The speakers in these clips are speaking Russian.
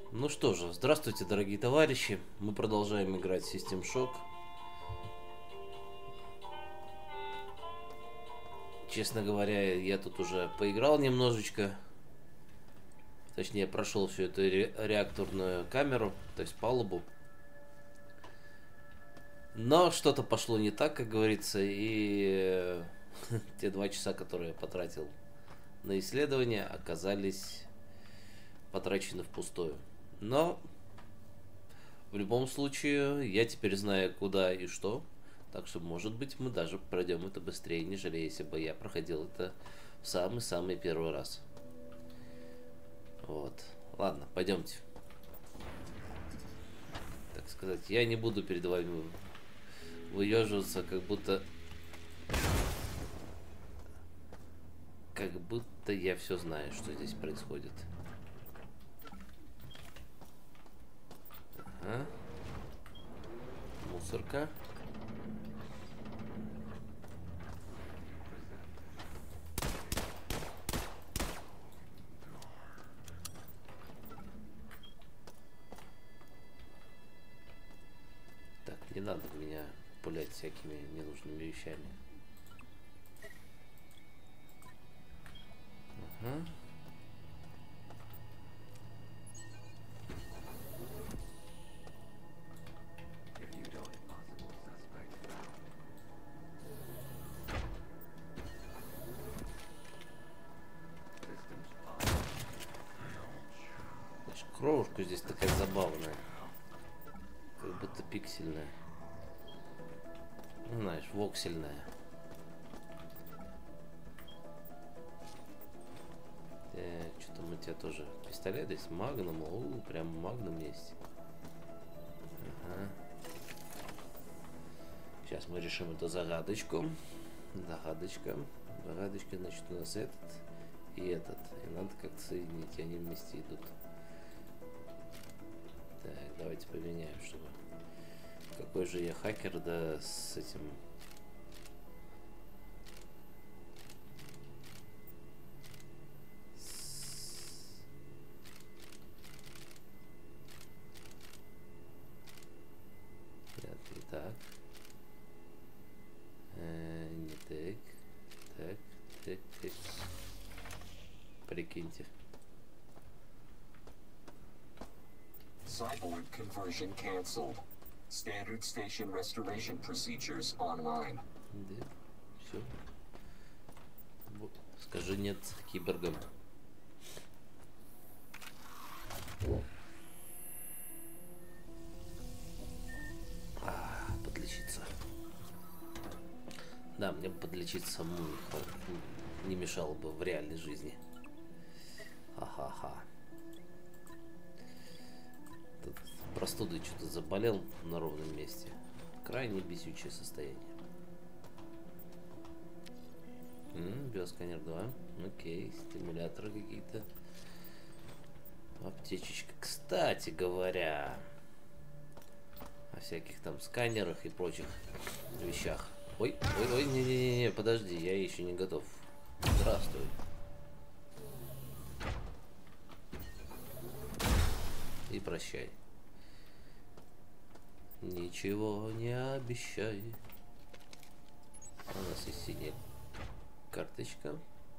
Ну что же, здравствуйте, дорогие товарищи. Мы продолжаем играть в System Shock. Честно говоря, я тут уже поиграл немножечко. Точнее, прошел всю эту реакторную камеру, то есть палубу. Но что-то пошло не так, как говорится, и те 2 часа, которые я потратил на исследование, оказались потрачены впустую. Но в любом случае, я теперь знаю, куда и что. Так что, может быть, мы даже пройдем это быстрее, нежели если бы я проходил это в самый-самый первый раз. Вот. Ладно, пойдемте. Так сказать, я не буду перед вами выеживаться, как будто я все знаю, что здесь происходит. Ага. Мусорка. Так, не надо меня пулять всякими ненужными вещами. Ага. Знаешь, кровушка здесь такая забавная. Как будто пиксельная. Ну, знаешь, воксельная. Так, что там у тебя тоже пистолет есть? Магнум. О, прям магнум есть. Ага. Сейчас мы решим эту загадочку. Загадочка. Загадочка, значит, у нас этот и этот. И надо как-то соединить, они вместе идут. Так, давайте поменяем, чтобы... Какой же я хакер, да, с этим... Нет, не так. Не так. Так, так, так. Прикиньте. Cyborg conversion canceled. Standard station restoration procedures online. Да, все. Скажи нет киборгам. Подлечиться. Да, мне бы подлечиться самому не мешало бы в реальной жизни. Ха-ха-ха. Тут простудой что-то заболел на ровном месте. Крайне бесючее состояние. Биосканер 2. Окей, стимуляторы какие-то. Аптечечка. Кстати говоря, о всяких там сканерах и прочих вещах. Ой, ой, ой, не-не-не, подожди, я еще не готов. Здравствуй. И прощай. Ничего не обещай. У нас есть синяя карточка.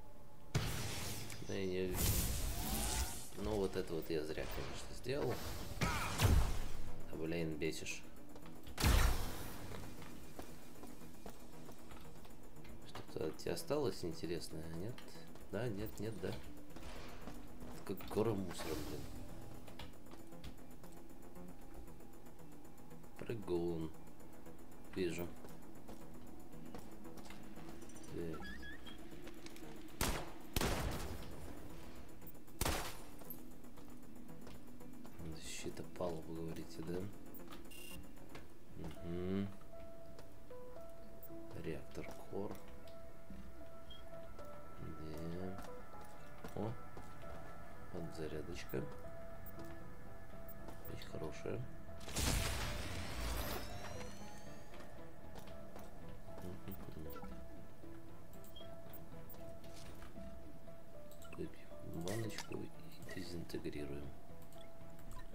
Ну вот это вот я зря, конечно, сделал. Блин, бесишь. Что-то от тебя осталось интересное, нет? Да, нет, нет, да. Как гора мусора, блин. Прыгун. Вижу. Так. Защита палубы, говорите, да? Угу. Реактор Кор. Да. О, вот зарядочка. Вещь хорошая. Выпьем баночку и дезинтегрируем.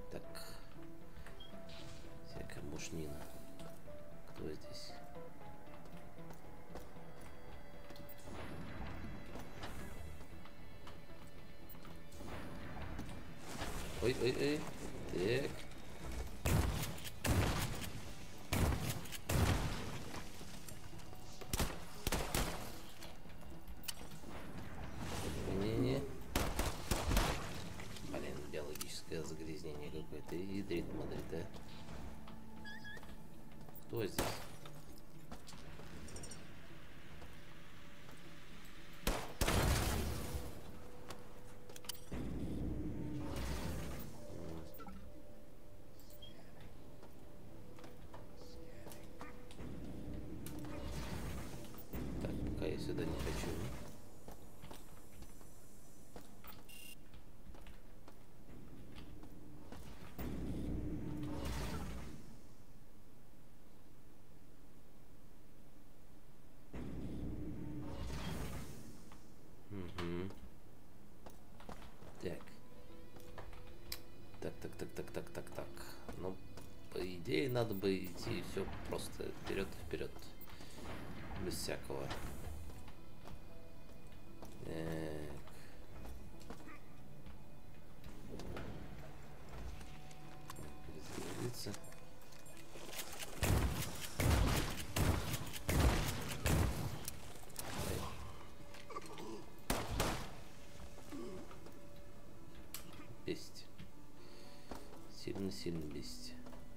ячмина. Кто здесь? Ой-ой-ой. Так. Не-не. Блин, биологическое загрязнение какое-то. Ядрит Мадрид, да? Кто здесь? Так, пока я сюда не хочу. Так. Ну, по идее, надо бы идти все просто вперед. Без всякого. Перезагрузиться. Бесить. Сильно бесить.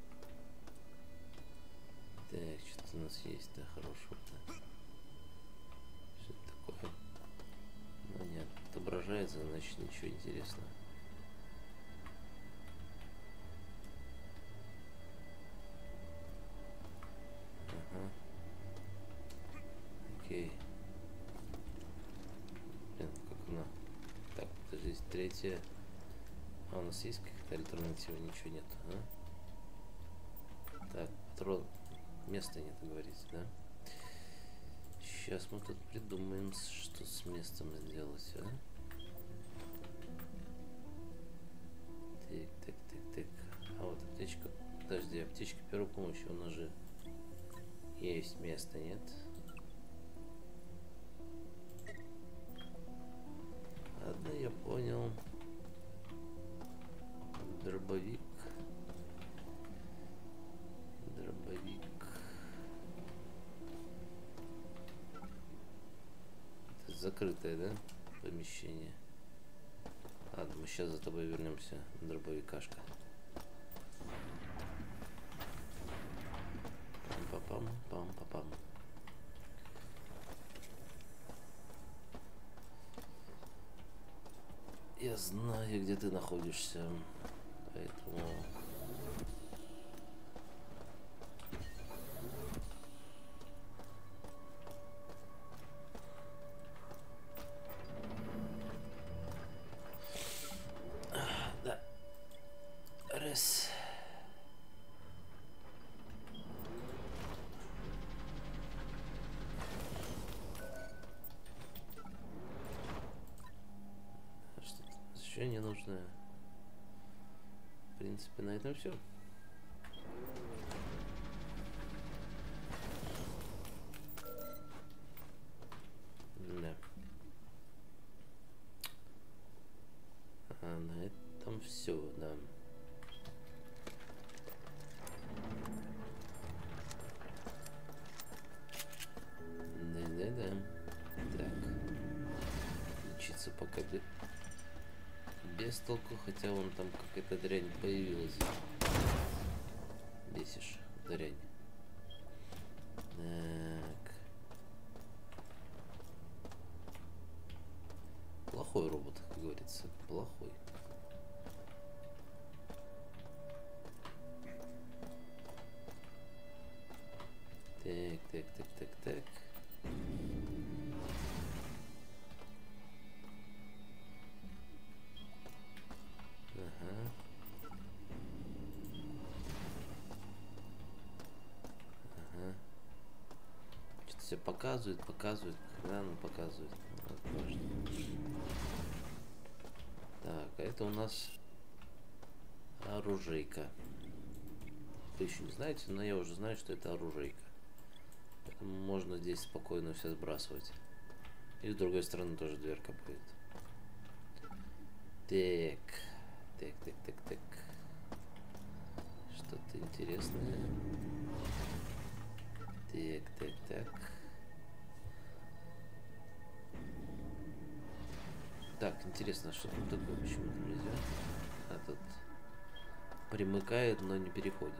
Так, что-то у нас есть, да, хорошего-то. Что это такое? Ну нет, отображается, значит ничего интересного. Ага. Окей. Блин, как она? Так, здесь третья. А у нас есть какая-то альтернатива? Ничего нет, а? Так, патрон. Места нет, говорите, да? Сейчас мы тут придумаем, что с местом сделать, а? Так. А вот аптечка. Подожди, аптечка первой помощи, у нас же есть место, нет? Ладно, я понял. Дробовик. Это закрытое, да, помещение? Ладно, мы сейчас за тобой вернемся, дробовикашка. Пам-пам-пам-пам. Я знаю, где ты находишься, поэтому... Да. Раз. Что-то еще не нужно. В принципе, на этом все. Да. А на этом все, да. Да. Так. Лечиться пока без толку, хотя вон там какая-то дрянь появилась. Бесишь, дрянь. Так. Плохой робот, как говорится. Плохой. Так. Ага. Что-то все показывает, рано показывает. Вот, важно. Так, а это у нас оружейка. вы еще не знаете, но я уже знаю, что это оружейка. Поэтому можно здесь спокойно все сбрасывать. И с другой стороны тоже дверка будет. Так. Так. Что-то интересное. Так. Так, интересно, что тут такое, почему нельзя? А тут примыкает, но не переходит.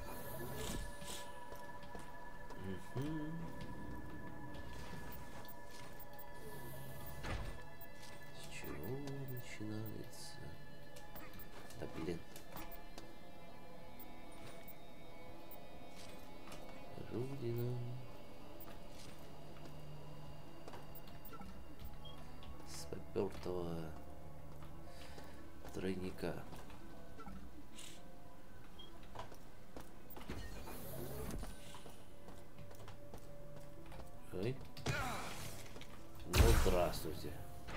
С чего начинается? Да блин. Родина. С попёртого тройника. Ой. Ну, здравствуйте.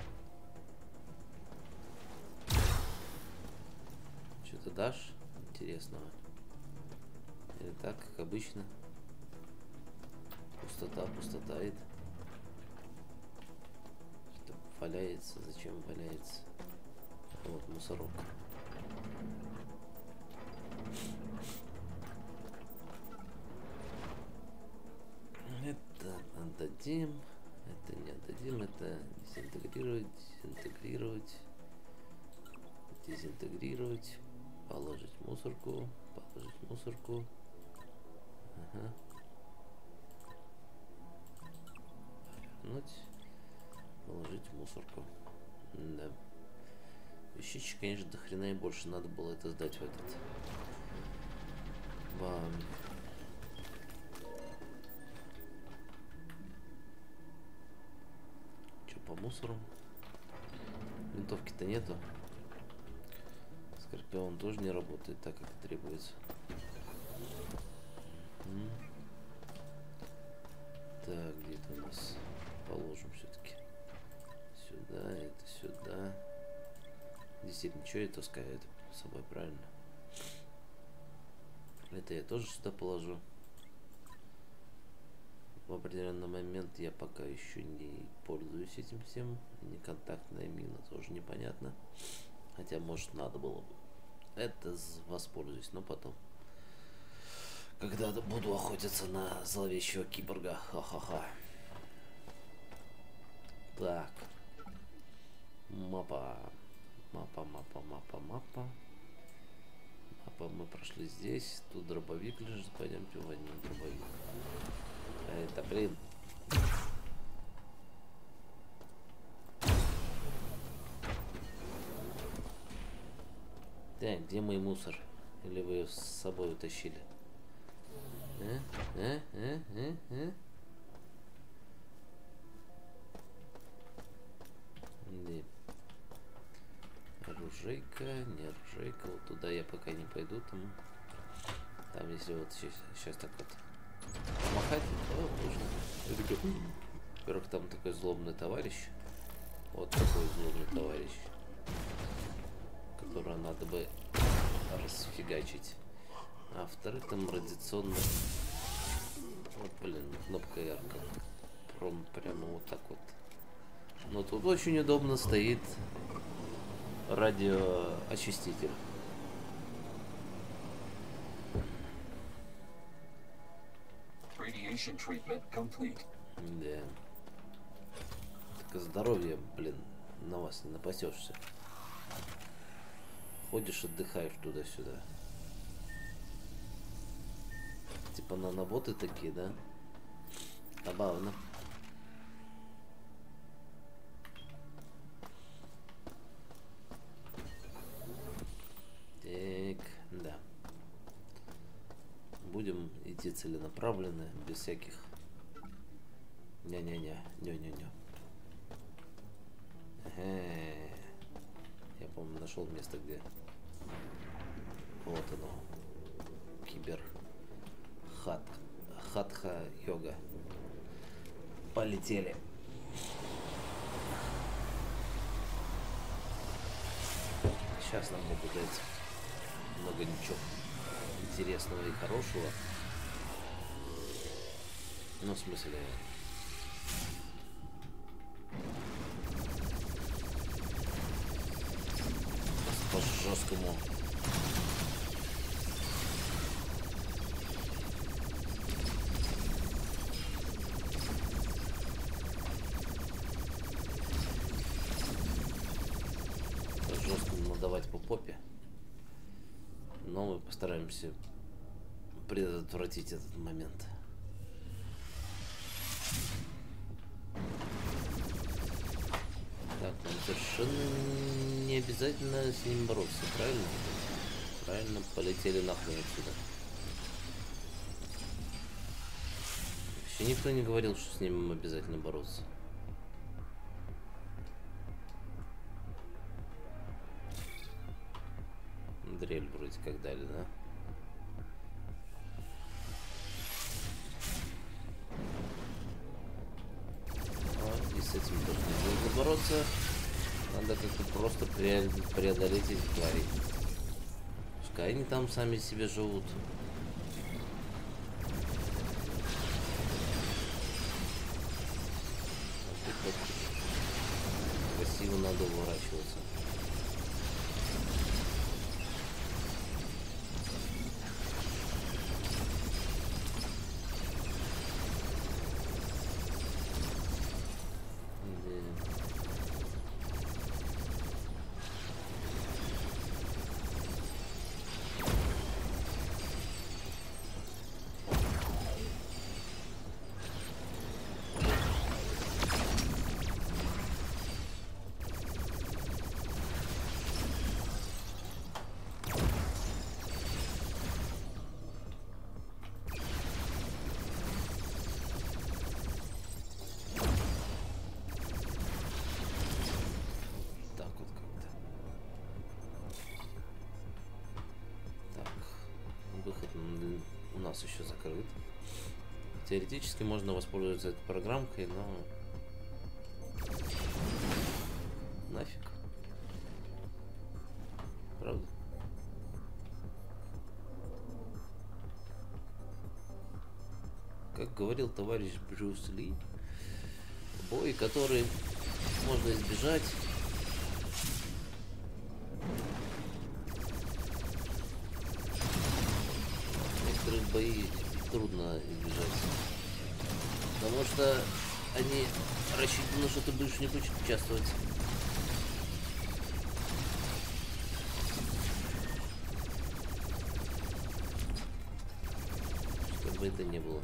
Что-то дашь интересного? Или так, как обычно? Пустота. Что валяется? Зачем валяется? Вот, мусорок. Это отдадим. Это не отдадим. Это дезинтегрировать. Положить мусорку. Ага. Вернуть. Положить мусорку. Да. Вещичек, конечно, до хрена и больше. Надо было это сдать в этот. Бам. Че по мусору? Винтовки-то нету. Скорпион тоже не работает так, как требуется. Так, где это у нас? Положим все-таки. Сюда, это сюда. Действительно, что я таскаю это с собой, правильно? Это я тоже сюда положу. В определенный момент я пока еще не пользуюсь этим всем. Неконтактная мина тоже непонятно. Хотя, может, надо было бы. Это воспользуюсь, но потом. Когда буду охотиться на зловещего киборга. Ха-ха-ха. Так. Мапа. Мы прошли здесь. Тут дробовик лежит. Пойдемте возьмем дробовик. А это, блин. Так, где мой мусор? Или вы его с собой утащили? Где? Оружейка, не оружейка. Вот туда я пока не пойду. Там если вот сейчас так вот помахать, то нужно. Во-первых, там такой злобный товарищ. Вот такой злобный товарищ, которого надо бы расфигачить. А во-вторых, там радиационный. Вот, блин, кнопка ярко. Прямо вот так вот. Но тут очень удобно стоит радиоочиститель. Radiation treatment complete. Да. Так здоровье, блин, на вас не напасешься. Ходишь, отдыхаешь туда-сюда. Типа наноботы такие, да? Забавно. Так, да. Будем идти целенаправленно, без всяких не-не-не. Я, по-моему, нашел место, где вот оно. Кибер хатха йога. Полетели. Сейчас нам могут дать много ничего интересного и хорошего. Ну, в смысле... По жесткому. По жесткому надавать по попе. Но мы постараемся предотвратить этот момент. Так, нам совершенно не обязательно с ним бороться, правильно? Правильно, полетели нахрен отсюда. Вообще никто не говорил, что с ним обязательно бороться. Дрель вроде как дали, да? И с этим тоже не нужно бороться. Надо как-то просто преодолеть этих тварей. Пускай они там сами себе живут. Вот красиво надо уворачиваться. У нас еще закрыт. Теоретически можно воспользоваться этой программкой, но нафиг. Правда? Как говорил товарищ Брюс Ли, бой, который можно избежать, бои трудно избежать, потому что они рассчитаны, что ты будешь в них участвовать. Чтобы это не было.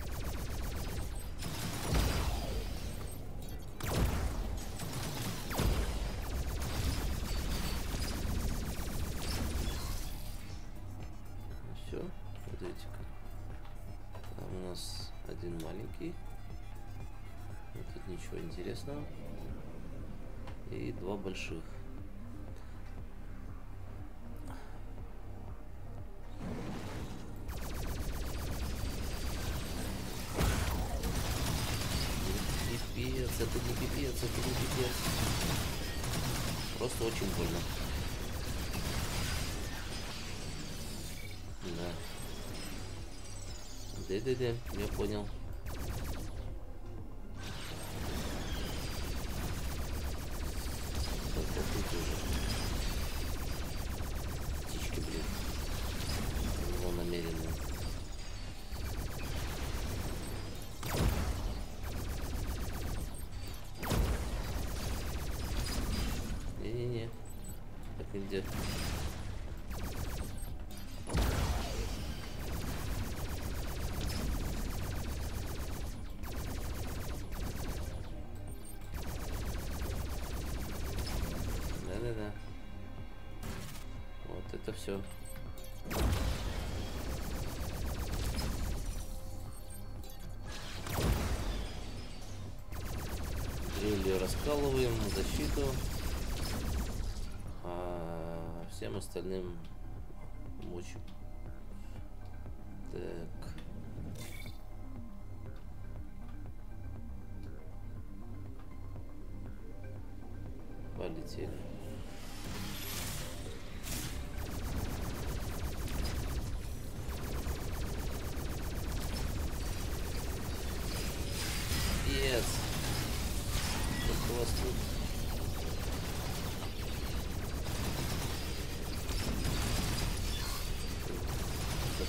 Все, вот видите, там у нас один маленький, вот тут ничего интересного, и два больших. Пипец, это не пипец, это не пипец. Просто очень больно. Да. Да, я понял. Птички, блин. Его намеренно. Не-не-не. Так нельзя. Да-да-да. Вот это все. Дрелью раскалываем защиту, а всем остальным мочим. Так. Полетели.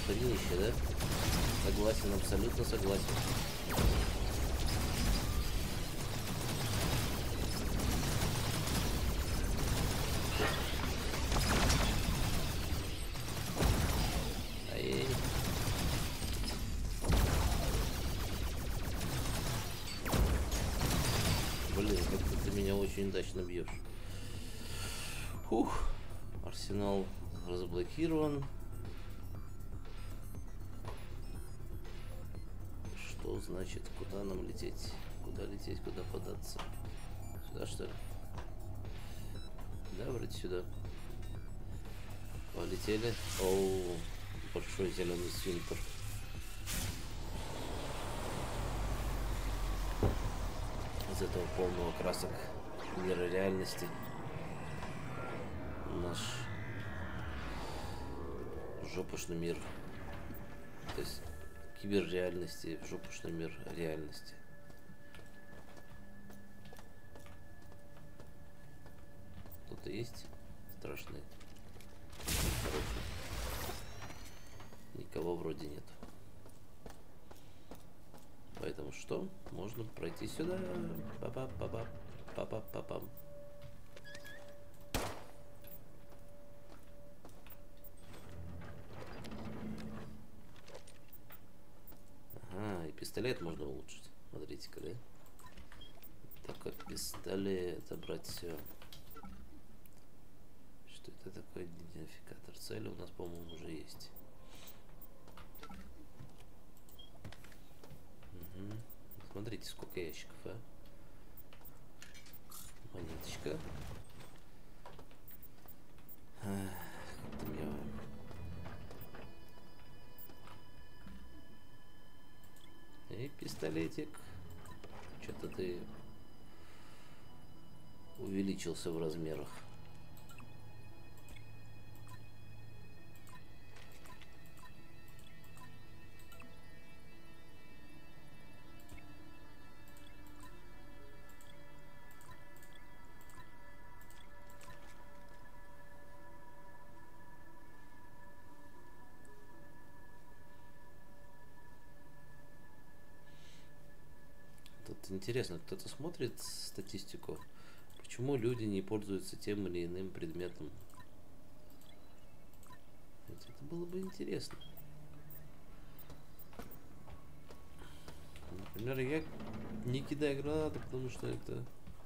Хренище, да? Согласен, абсолютно согласен. Ай-яй. Блин, как-то ты меня очень удачно бьешь. Фух. Арсенал разблокирован. Что значит, куда нам лететь? Куда лететь, куда податься? Сюда, что ли? Да, вроде сюда. Полетели. Оу, большой зеленый сфинктер. Из этого полного красок мира реальности наш жопушный мир. То есть киберреальности в жопушный мир реальности. Кто-то есть страшный? Хороший. Никого вроде нет. Поэтому что? Можно пройти сюда. Па-па-па-па. Па-па-па-пам. Ага, и пистолет можно улучшить. Смотрите-ка, да? Такой пистолет. Забрать все. Что это такое? Идентификатор цели у нас, по-моему, уже есть. Угу. Смотрите, сколько ящиков, а? Монеточка. Как-то мне... И пистолетик. Что-то ты увеличился в размерах. Тут интересно, кто-то смотрит статистику, почему люди не пользуются тем или иным предметом. Это было бы интересно. Например, я не кидаю гранаты, потому что это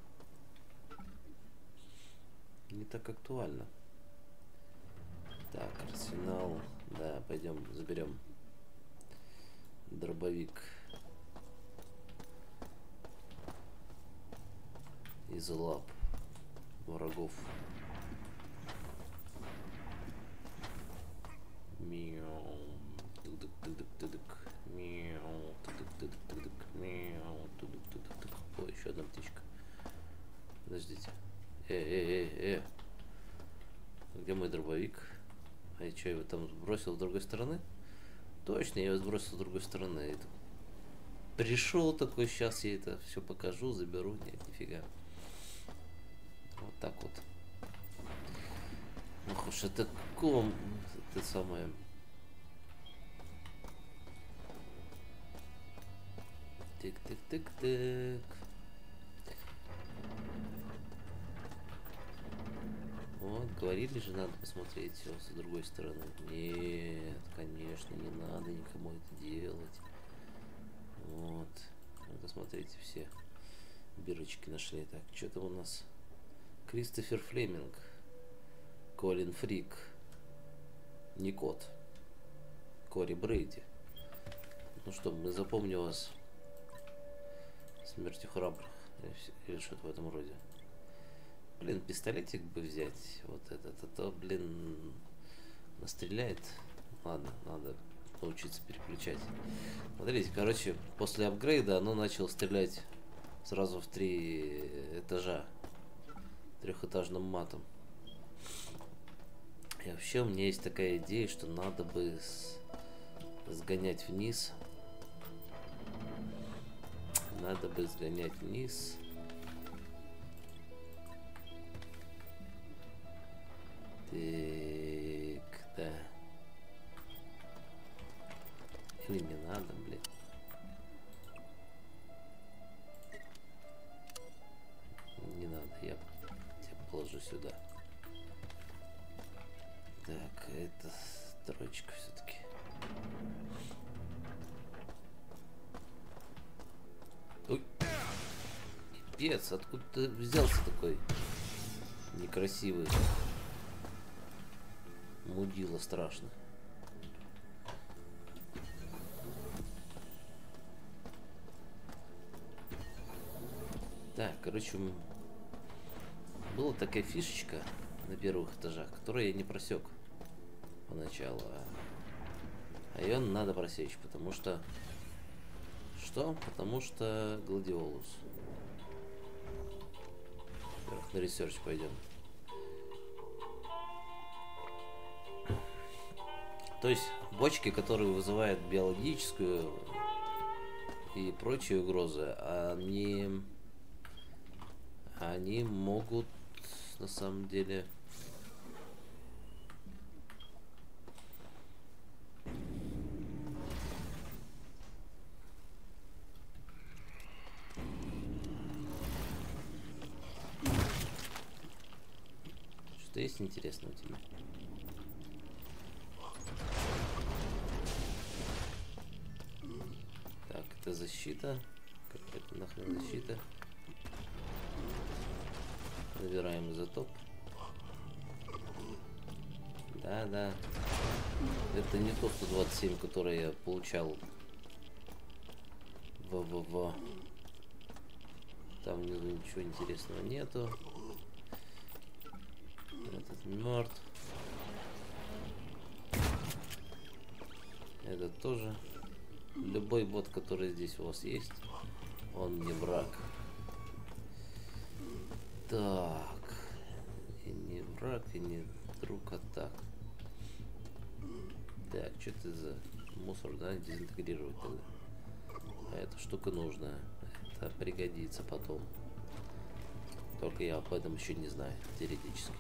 не так актуально. Так, арсенал. Да, пойдем заберем дробовик из лап врагов. Мяу. Тыдык-тыдык-тыдык. Мяу. Тыдык-тыдык-тыдык. Мяу. Тыдык-тыдык-тыдык. О, еще одна птичка. Подождите. Где мой дробовик? А я что, его там сбросил с другой стороны? Точно, я его сбросил с другой стороны. Это... Пришел такой, сейчас я это все покажу, заберу. Нет, нифига. Вот так вот. Ох уж это ком. Это самое. Тык-тык-тык-тык. Вот, говорили же, надо посмотреть все с другой стороны. Нет, конечно, не надо никому это делать. Вот. Ну-ка, смотрите, все бирочки нашли. Так, что там у нас? Кристофер Флеминг. Колин Фрик. Никот. Кори Брейди. Ну что, мы запомним вас смертью храбрых. Или что-то в этом роде. Блин, пистолетик бы взять. Вот этот. А то, блин, настреляет. Ладно, надо научиться переключать. Смотрите, короче, после апгрейда оно начало стрелять сразу в 3 этажа. Трехэтажным матом. И вообще у меня есть такая идея, что надо бы сгонять вниз. Надо бы сгонять вниз. Так, да. Или не надо, блядь. Не надо, я тебя положу сюда. Так, это строчка все-таки. Ой. Пипец, откуда ты взялся такой некрасивый? Мудила страшно. Так, короче, была такая фишечка на первых этажах, которую я не просек поначалу. А ее надо просечь, потому что... Что? Потому что гладиолус. Во-первых, на ресерч пойдем. То есть бочки, которые вызывают биологическую и прочие угрозы, они могут на самом деле что есть интересного у тебя? Так, это защита. Какая-то нахрен защита. Набираем изотоп. Да. Это не то 127, который я получал в. Там внизу ничего интересного нету. Этот мертв. Этот тоже. Любой бот, который здесь у вас есть, он не враг. Так. И не враг, и не друг, а так. Так, что это за мусор, да? Дезинтегрировать тогда. А эта штука нужна. Это пригодится потом. Только я об этом еще не знаю, теоретически.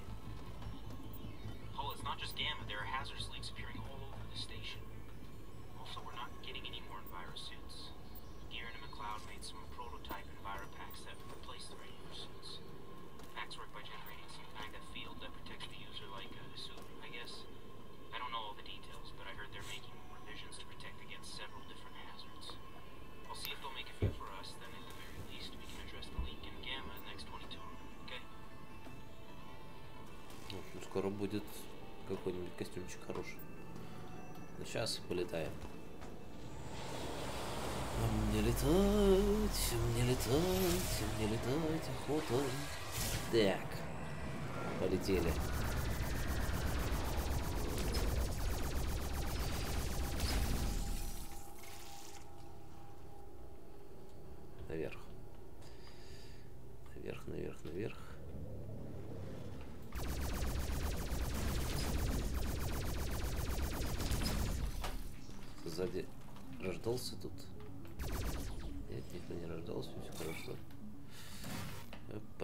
Скоро будет какой-нибудь костюмчик хороший. Но сейчас полетаем. Мне летать, охота. Так, полетели. Наверх. Наверх. Сзади рождался тут. Нет, никто не рождался, все хорошо. Опа.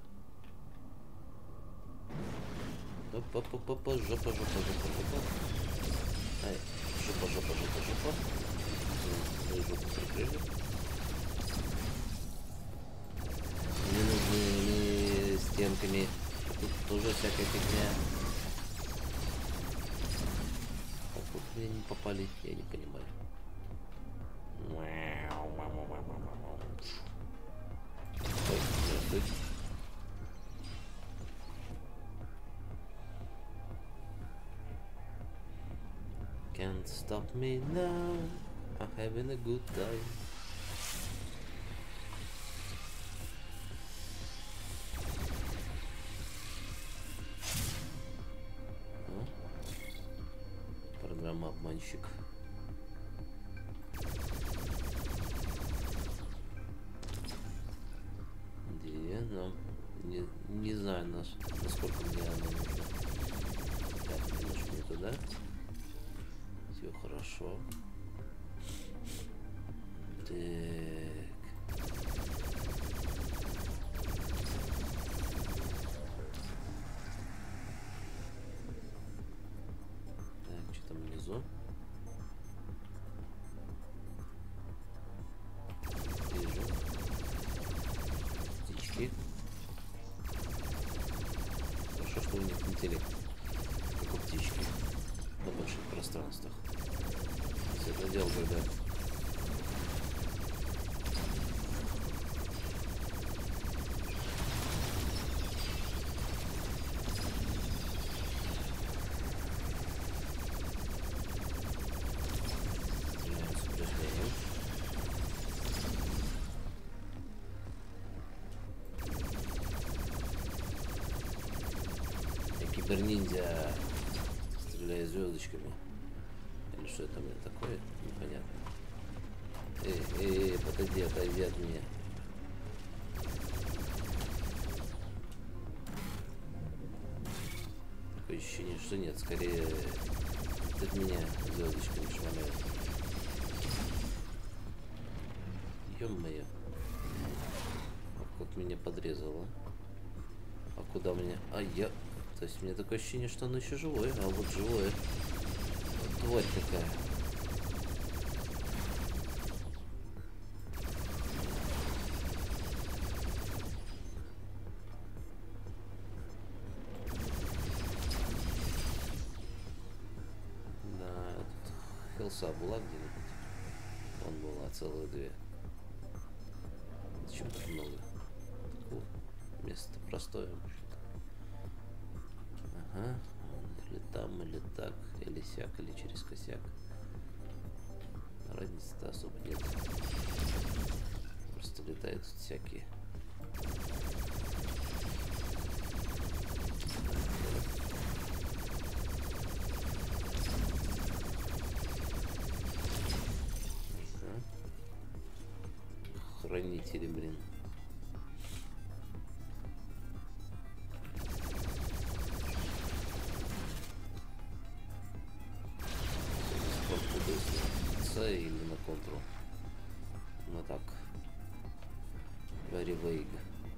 Жопа. Ай, жопа. Мы жопу прикрыли. Не нужными стенками. Тут тоже всякая фигня. Как мне не попали, я не понимаю. Ой, Can't stop me now. I'm having a good time. Программа обманщик. Где? Но не знаю, насколько мне она нужна. Так, немножко не туда. Все хорошо. Так. Так, что там внизу? пространствах. Это дело, когда киберниндзя, стреляя звездочками. Или что это у меня такое? Непонятно. Подойди, отойди от меня. Такое ощущение, что нет, скорее от меня звездочками шмаляют. Ё-моё. Как меня подрезало. А куда меня? А я... То есть мне такое ощущение, что он еще живой, а вот живое. Вот тварь какая. Да, тут хилса была где-нибудь. Вон была целых две. Зачем так много? Такое место простое. Ага. Или там, или так, или сяк, или через косяк. Разницы-то особо нет. Просто летают тут всякие. Хранители, блин. Или на контру. Ну так. Very vague.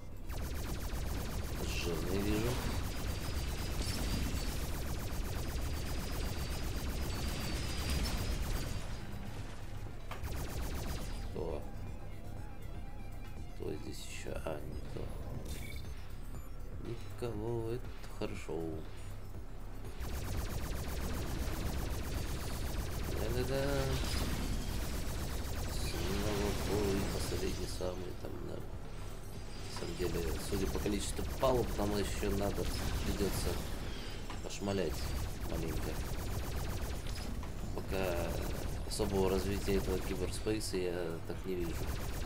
Жирный вижу. Кто? Кто здесь еще? А, никто. Никого, это хорошо. Да-да-да. Ой, последний самый там, да. На самом деле, судя по количеству палуб, нам еще надо, придется пошмалять маленько. Пока особого развития этого киберспейса я так не вижу.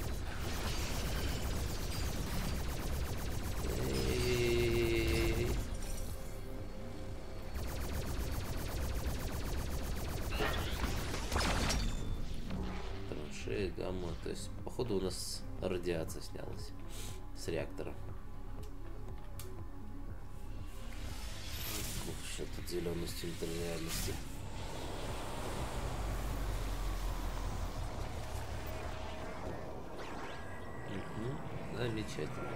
Гамма, то есть походу у нас радиация снялась с реактора. Что-то зеленостью интерреальности. Угу, замечательно.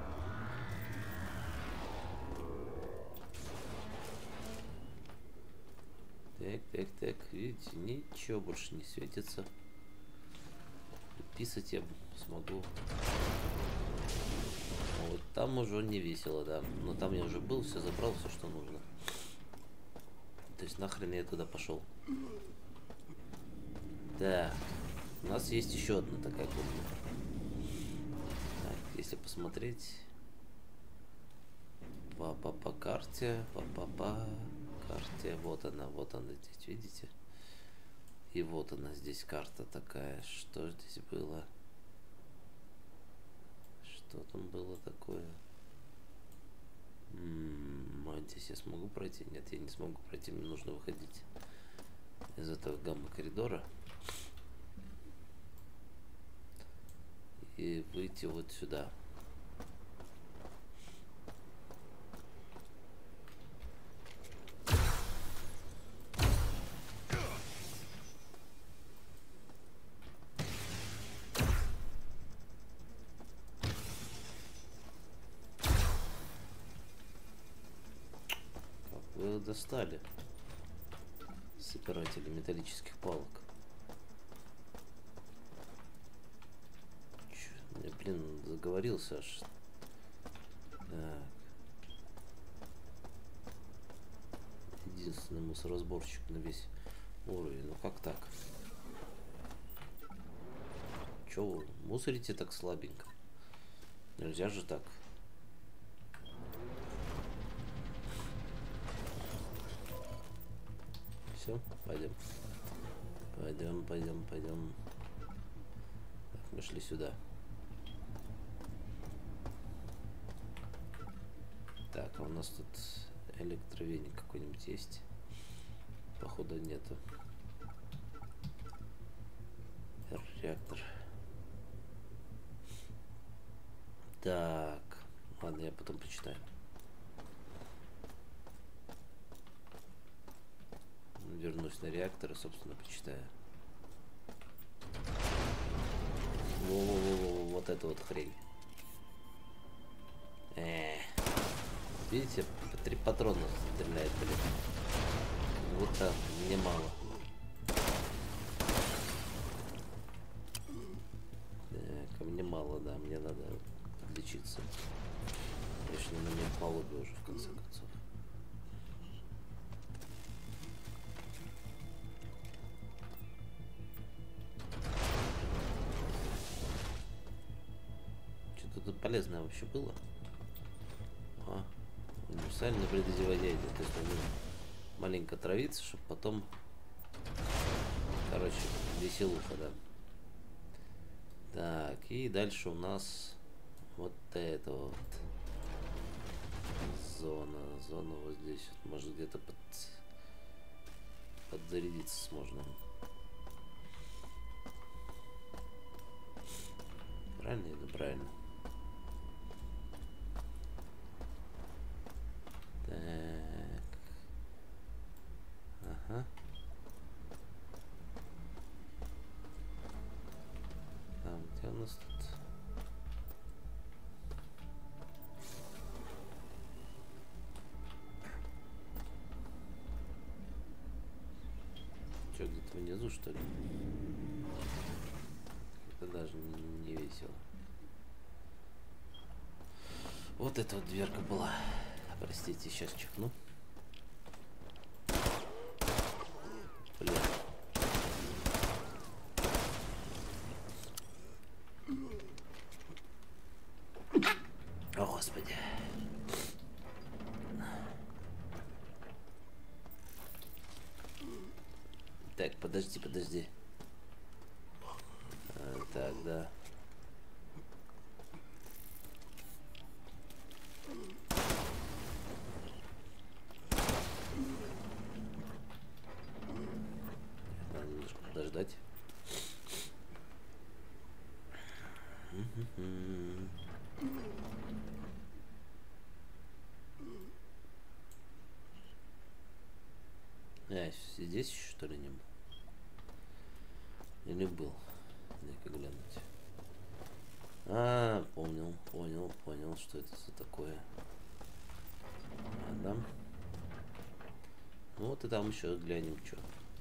Так, видите, ничего больше не светится. Писать я смогу. А вот там уже не весело, да. Но там я уже был, все забрал, все, что нужно. То есть нахрен я туда пошел. Да. У нас есть еще одна такая комната. Так, если посмотреть по карте, по карте, вот она здесь, видите? И вот она здесь карта такая. Что здесь было? Что там было такое? А здесь я смогу пройти? Нет, я не смогу пройти. Мне нужно выходить из этого гамма-коридора. И выйти вот сюда. Достали собиратели металлических палок. Я, блин, заговорился аж. Так. Единственный мусоросборщик на весь Уровень, ну как так? Чё вы мусорите так слабенько? Нельзя же так. Все, пойдем. Пойдем. Так, мы шли сюда. Так, а у нас тут электровеник какой-нибудь есть? Походу нету. Реактор. Так, ладно, я потом почитаю. Вернусь на реактор и, собственно, почитаю. Во-во-во-во, вот это вот хрень. Видите, по 3 патрона стреляет, блин. Вот так, мне мало. Так, мне мало, да, мне надо лечиться. Конечно, на мне палубы уже, в конце концов. Что-то тут полезное вообще было. Универсальный предозеводитель. То есть надо маленько травиться, чтобы потом... Короче, веселуха, да. Так, и дальше у нас вот это вот. Зона вот здесь. Вот, может где-то подзарядиться можно. Правильно или правильно? Так. Ага. Там, где у нас тут? Что, где-то внизу, что ли? Это даже не весело. Вот эта вот дверка была. Простите, сейчас чихну. Блин. О, Господи. Так, подожди. Так, да. Надо немножко подождать. Здесь еще, что ли, не был? Или был? Дай-ка глянуть. Понял, что это за такое. Да. Ну вот и там еще глянем, что.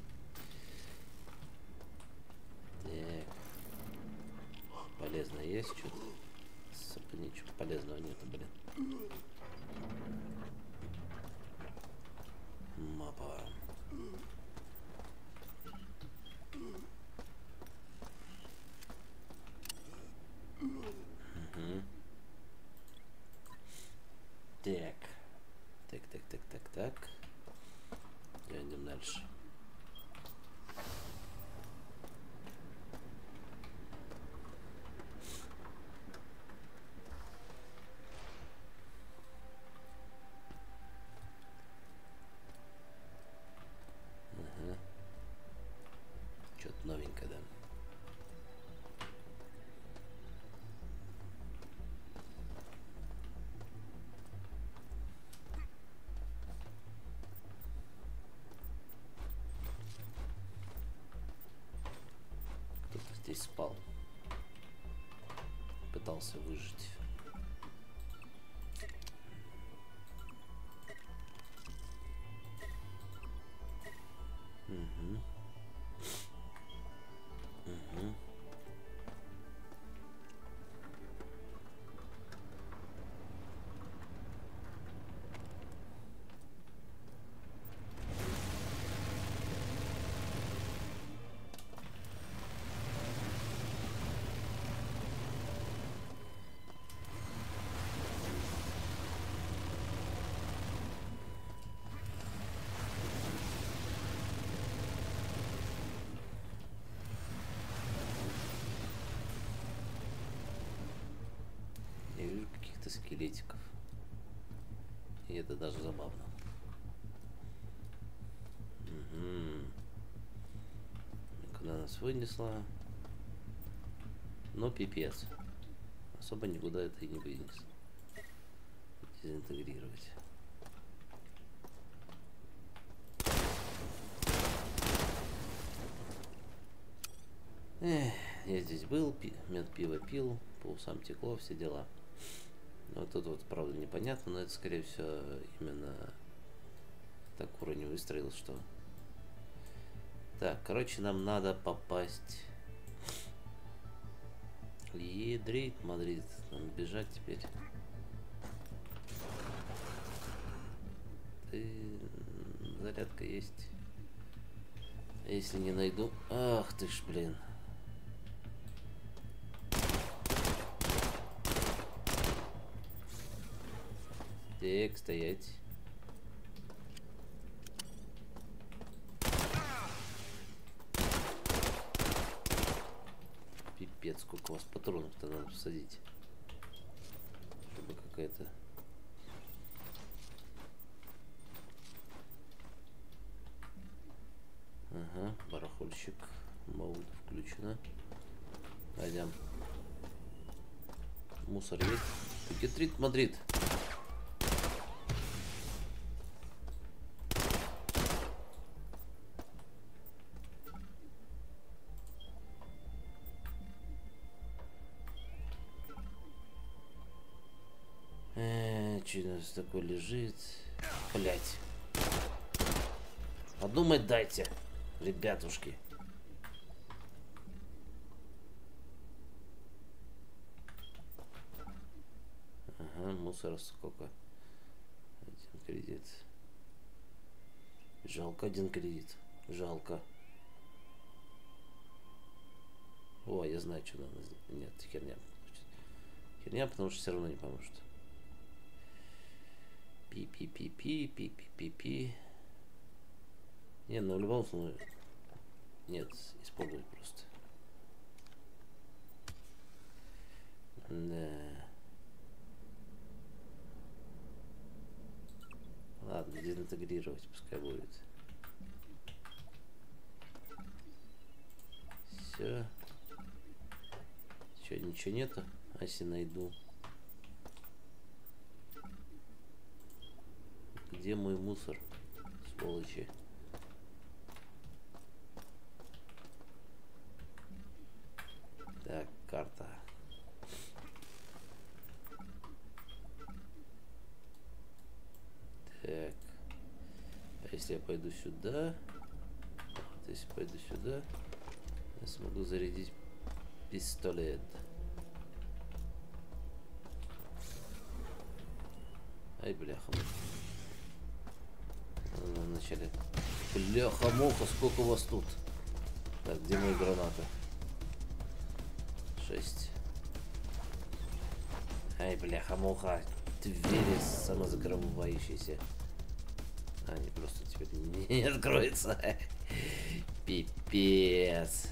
Так. Полезное есть что-то? Ничего полезного нету, блин. Мапа. Угу. Так. Идем дальше. Ага. Что-то новенькое, да. Кто-то здесь спал. Пытался выжить. Угу. скелетиков. И это даже забавно. Угу. Куда нас вынесла? Но пипец. Особо никуда это и не вынес. Дезинтегрировать. Эх, я здесь был, мед пива пил, по усам текло, все дела. Вот тут вот, правда, непонятно, но это, скорее всего, именно так уровень выстроил, что... Так, короче, нам надо попасть... Ядрит, Мадрид. Нам бежать теперь. Зарядка есть. Если не найду... Ах ты ж, блин. Так, стоять. Пипец, сколько у вас патронов-то надо всадить. Чтобы какая-то... Ага, барахольщик. Маут включено. Пойдем. Мусор есть. Ядрит, Мадрид. Что у нас такое лежит? Блять. Подумать дайте, ребятушки. Ага, мусора сколько? 1 кредит. Жалко 1 кредит. Жалко. О, я знаю, что надо сделать. Нет, херня. Херня, потому что все равно не поможет. Пи-пи-пи-пи-пи-пи-пи-пи. Не, ну в любом случае... Нет, использовать просто. Да. Ладно, дезинтегрировать пускай будет. Все. Че, ничего нету? А если найду? Где мой мусор, сволочи? Так, карта. Так. А если я пойду сюда? Вот, если пойду сюда, я смогу зарядить пистолет. Ай, бляха. Вначале. Бляха-муха, сколько у вас тут? Так, где мои гранаты? 6. Ай, бляха-муха. Двери самозакрывающиеся. Они просто теперь не откроются. Пипец.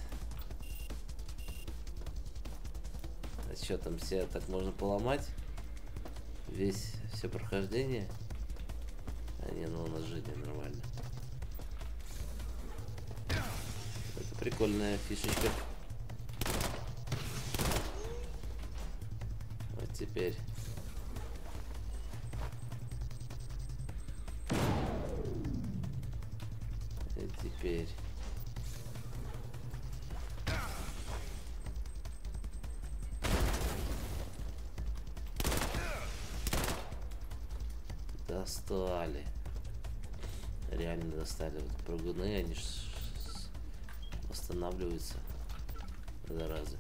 А что там все так можно поломать? Все прохождение? А не, ну у нас жизнь нормально. Это прикольная фишечка. Вот теперь. И теперь. Достали. Реально достали. Вот прыгуны, они восстанавливаются. Заразы.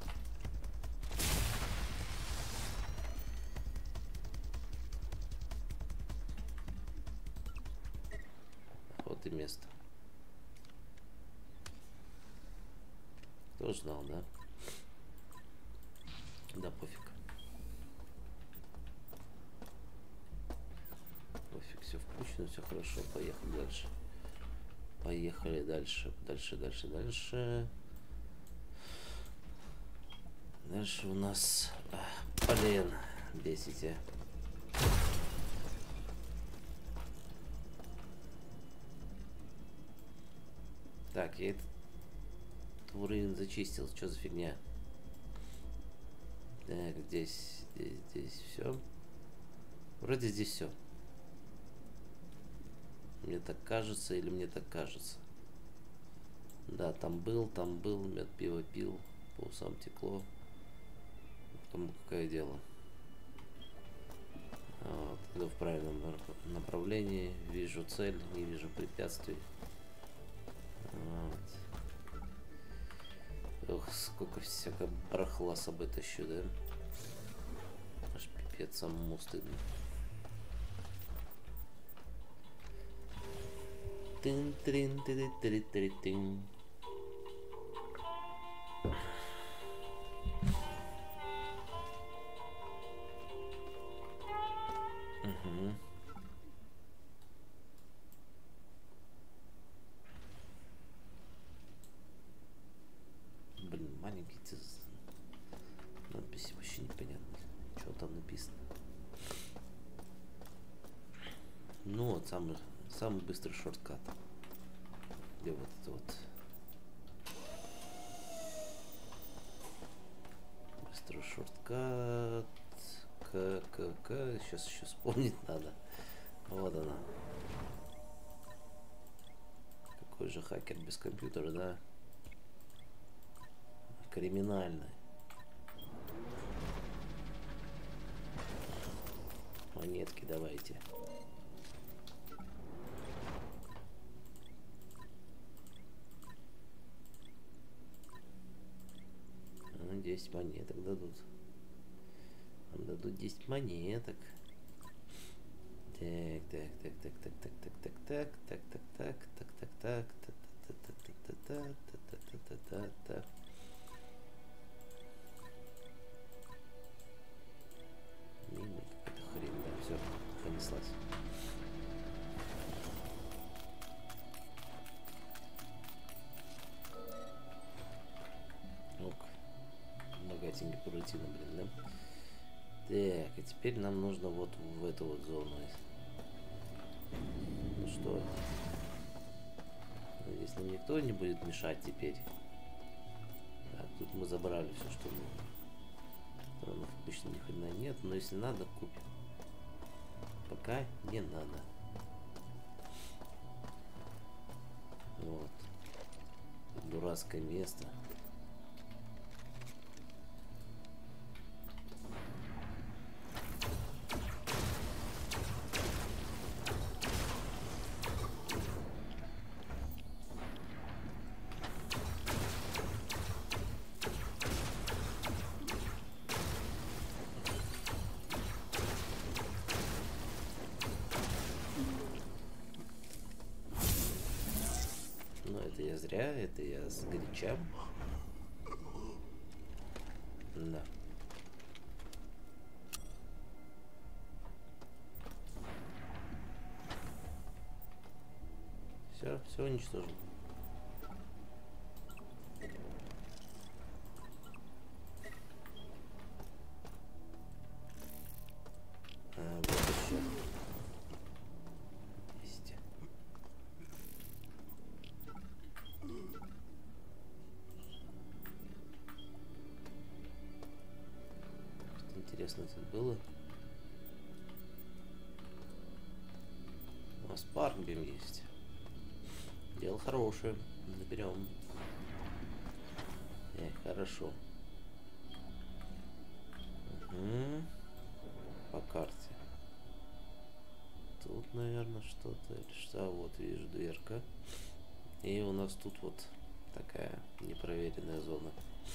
Вот и место. Кто знал, да? Да пофиг. Пофиг, все впущено, все хорошо. Поехали дальше. Поехали дальше. Дальше. Дальше у нас... Блин, бесите. Так, я этот уровень зачистил. Что за фигня? Так, здесь все. Вроде здесь все. Мне так кажется, или мне так кажется? Да, там был, мед пиво пил, по усам текло. Кому какое дело? Вот, иду в правильном направлении, вижу цель, не вижу препятствий. Вот. Ох, сколько всякого барахла с собой тащу, да? Аж пипец, самому стыдно. Тын-трин-тын-тын-тын-тын. Угу. Блин, маленький надписи вообще непонятно, что там написано. Ну вот самый быстрый шорткат. Где вот это вот? Быстрый шорткат. Сейчас еще вспомнить надо. Вот она. Какой же хакер без компьютера, да? Криминальный. Монетки давайте. Ну, 10 монеток дадут. Нам дадут 10 монеток. Так. Какая-то хрень, да, все, понеслась. Ок. Богатенький Буратино, блин, да? Так, и теперь нам нужно вот в эту вот зону. Ну что? Надеюсь, нам никто не будет мешать теперь. Так, тут мы забрали все, что нужно. Патронов обычно ни хрена нет, но если надо, купим. Пока не надо. Вот. Дурацкое место. Это я сгоряча. Да. Все уничтожил. Вот еще. Есть. Интересно тут было. У нас паркбим есть. Дело хорошее. Наберем. Хорошо. Угу. По карте. Тут, наверное, что-то. Вот, вижу дверка. И у нас тут вот такая непроверенная зона.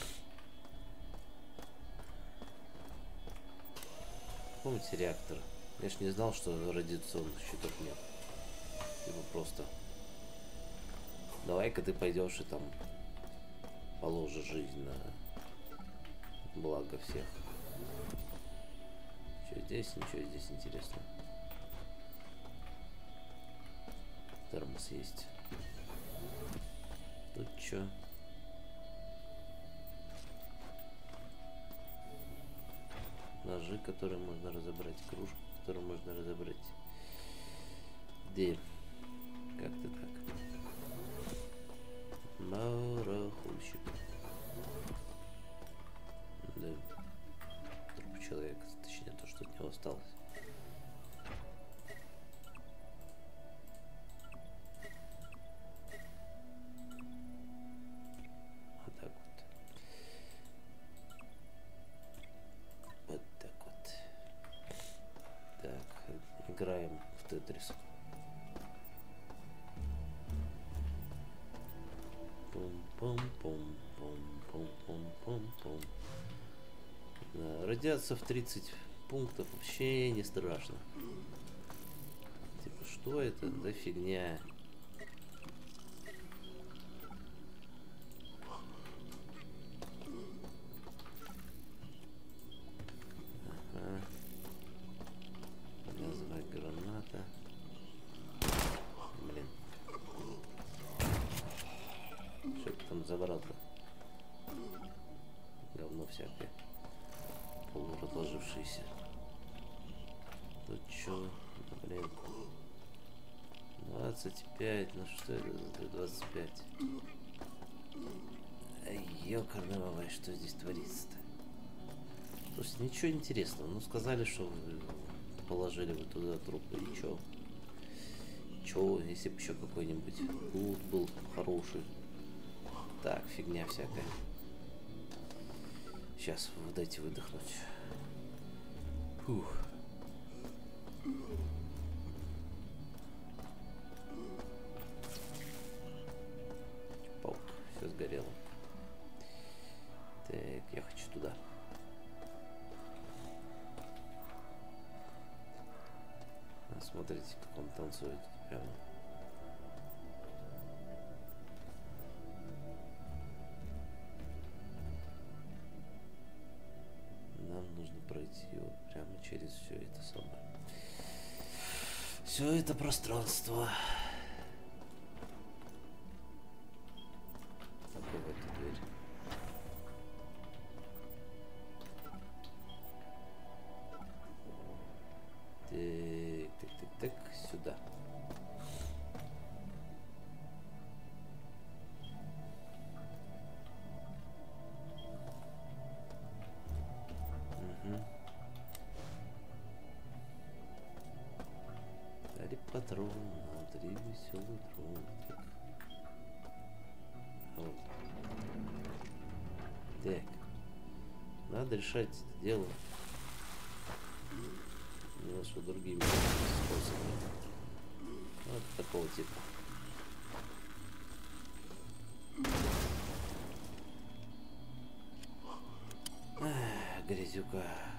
Помните реактор? Я ж не знал, что радиационных щитов нет. Типа просто. Давай-ка ты пойдешь и там положишь жизнь на благо всех. Что здесь? Ничего здесь интересного. Термос есть. Тут что? Ножи, которые можно разобрать, кружку, которую можно разобрать. Где? Как-то так. в Тетрис. Пум-пум-пум-пум-пум-пум-пум. Да, радиация в 30 пунктов вообще не страшно. Типа, что это за фигня? Ага. Газовая граната. Блин. Что ты там забрал-то? Говно всякое. Полуразложившееся. Тут чё? Блин. 25. Ну что это за 25? Ай, ёкарный бабай, что здесь творится-то? Слушайте, ничего интересного. Ну, сказали, что положили вы туда трупы. И чё? Чё, если бы еще какой-нибудь лут был хороший. Так, фигня всякая. Сейчас, дайте выдохнуть. Фух. Паук, все сгорело. Так, я хочу туда. Смотрите, как он танцует прямо. Нам нужно пройти вот прямо через все это самое. Все это пространство. Такой в эту дверь. Так, сюда. Угу. Дари патрон, внутри веселый трон. Вот. Так. Надо решать это дело. У нас вот другими способами. Вот такого типа. Ах, грязюка.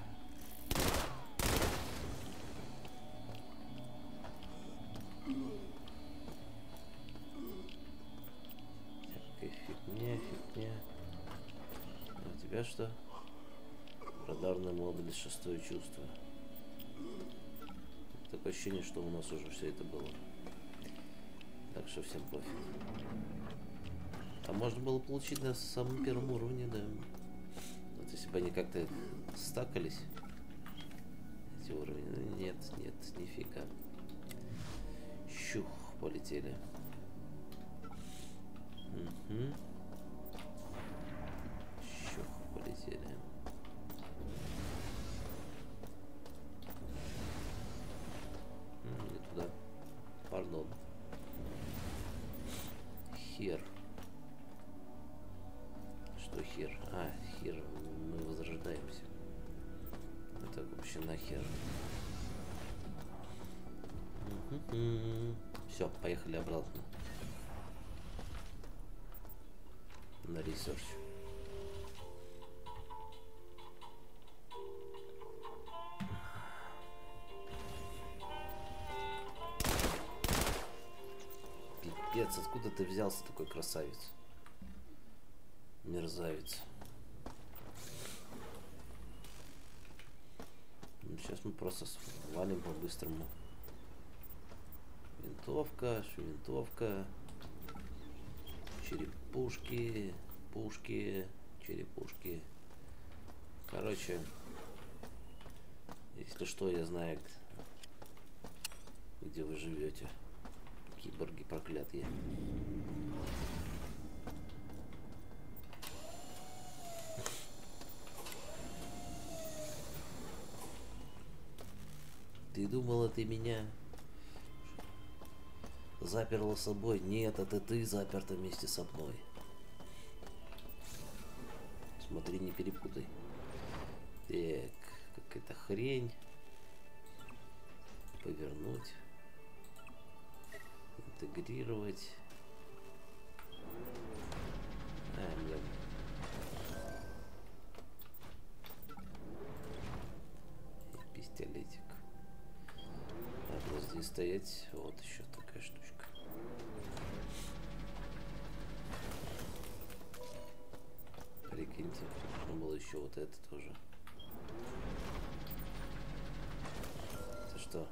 Всякая фигня. А у тебя что? Радарный модуль, шестое чувство. Такое ощущение, что у нас уже все это было. Так что всем пофиг. А можно было получить на самом первом уровне, да. Вот если бы они как-то стакались, эти уровни. Ну, нет, нифига. Щух, полетели. Угу. Щух, полетели. Не туда. Пардон. Хер. Что хер? А, хер. Мы возрождаемся. Это вообще нахер. Все, поехали обратно. На ресерч. Пипец, откуда ты взялся, такой красавец? Мерзавец. Ну, сейчас мы просто свалим по-быстрому. Винтовка, винтовка. Черепушки, пушки, черепушки. Короче, если что, я знаю, где вы живете. Киборги проклятые. Ты думала, ты меня заперла с собой? Нет, это ты заперта вместе со мной. Смотри, не перепутай. Так, какая-то хрень. Повернуть. интегрировать. Блин. И пистолетик. Надо здесь стоять. Вот еще такая штучка. Прикиньте, нужно было еще вот это тоже. Это что?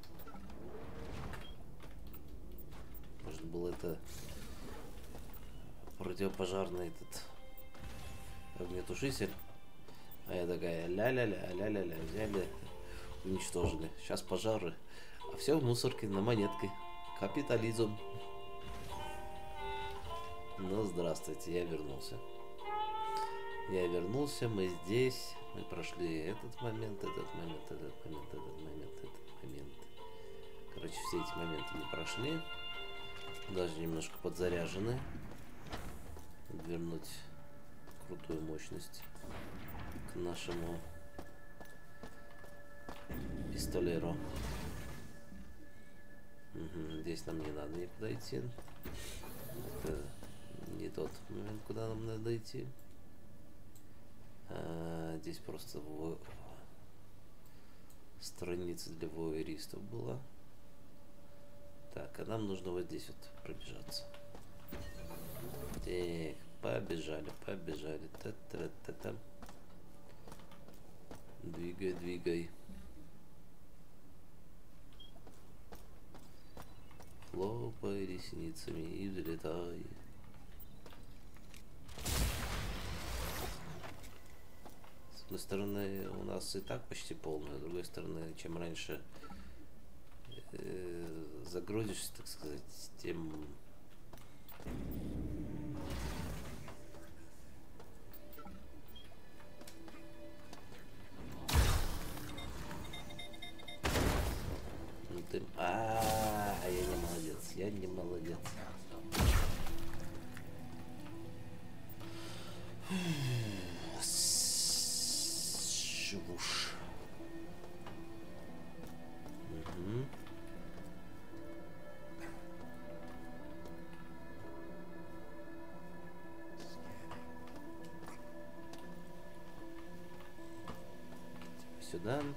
Можно было это противопожарный этот огнетушитель. А я такая ля-ля-ля, ля-ля-ля, взяли, уничтожили. Сейчас пожары. А все в мусорке на монетке. Капитализм. Ну, здравствуйте, я вернулся. Я вернулся, мы здесь. Мы прошли этот момент, этот момент, этот момент, этот момент, этот момент. Короче, все эти моменты мы прошли. Даже немножко подзаряжены. Вернуть крутую мощность к нашему пистолеру. Угу, здесь нам не надо никуда идти. Это не тот момент, куда нам надо идти. Здесь просто страница для воеристов была. Так, а нам нужно вот здесь вот пробежаться. Так, побежали, побежали. Та-та-та-та. Двигай, двигай. Хлопай ресницами и взлетай. С одной стороны, у нас и так почти полная, с другой стороны, чем раньше загрузишься, так сказать, тем ну ты... я не молодец, я не молодец. Швуш. Угу. Сюда.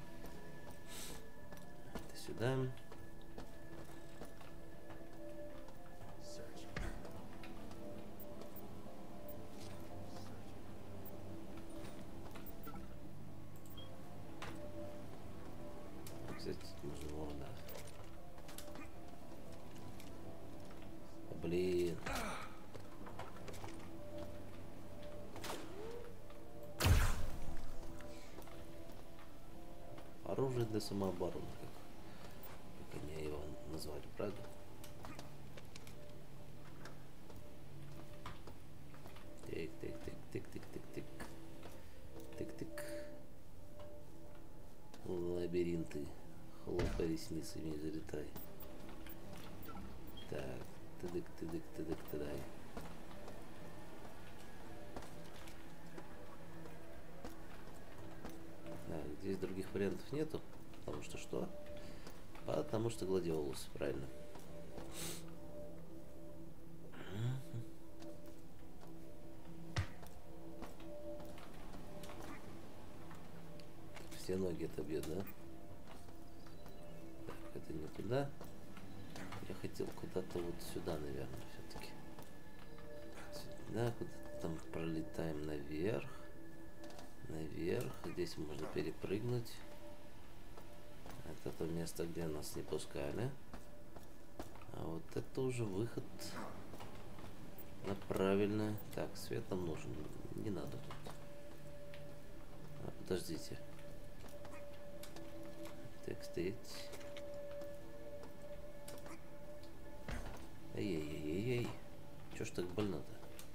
Это сюда. Кстати, можно вон, да. Блин. Оружие для самообороны, как они его назвали, правда? Тик, тик, тик, тик, тик, тик, тик. Тик, тик. Лабиринты. Хлопай ресницами и залетай. Так, тыдык, тыдык, тыдык, тыдай. Так, здесь других вариантов нету. Потому что что? Потому что гладиолус, правильно. Все ноги это бьет, да? Так, это не туда. Я хотел куда-то вот сюда, наверное, все-таки. Сюда, куда-то там пролетаем наверх. Наверх. Здесь можно перепрыгнуть. Это то место, где нас не пускали. А вот это уже выход на правильное. Так, свет нам нужен. Не надо тут. Подождите. Так, стоять. Эй-эй-эй-эй-эй. Чё ж так больно-то?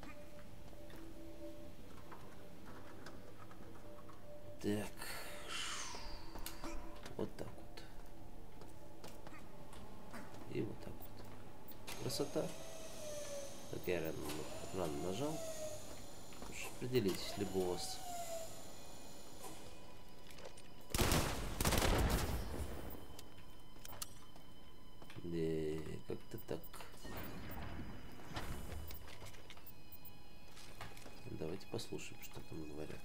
Так. Вот так вот. И вот так вот. Красота. Так, я рано нажал. Уж определитесь, либо у вас... Да, как-то так. Давайте послушаем, что там говорят.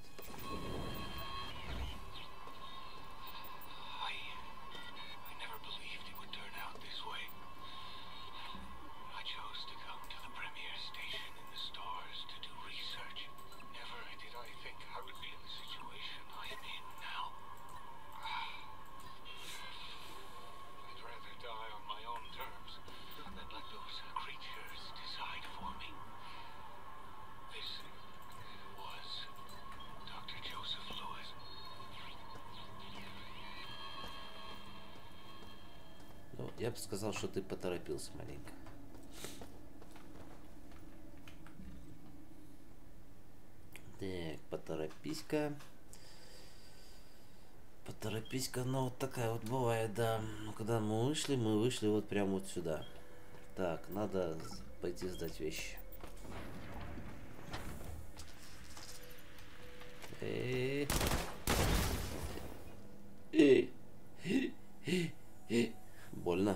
Я бы сказал, что ты поторопился маленько. Так, поторопись-ка. Поторопись-ка, ну вот такая вот бывает, да. Ну, когда мы вышли вот прямо вот сюда. Так, надо пойти сдать вещи. Больно.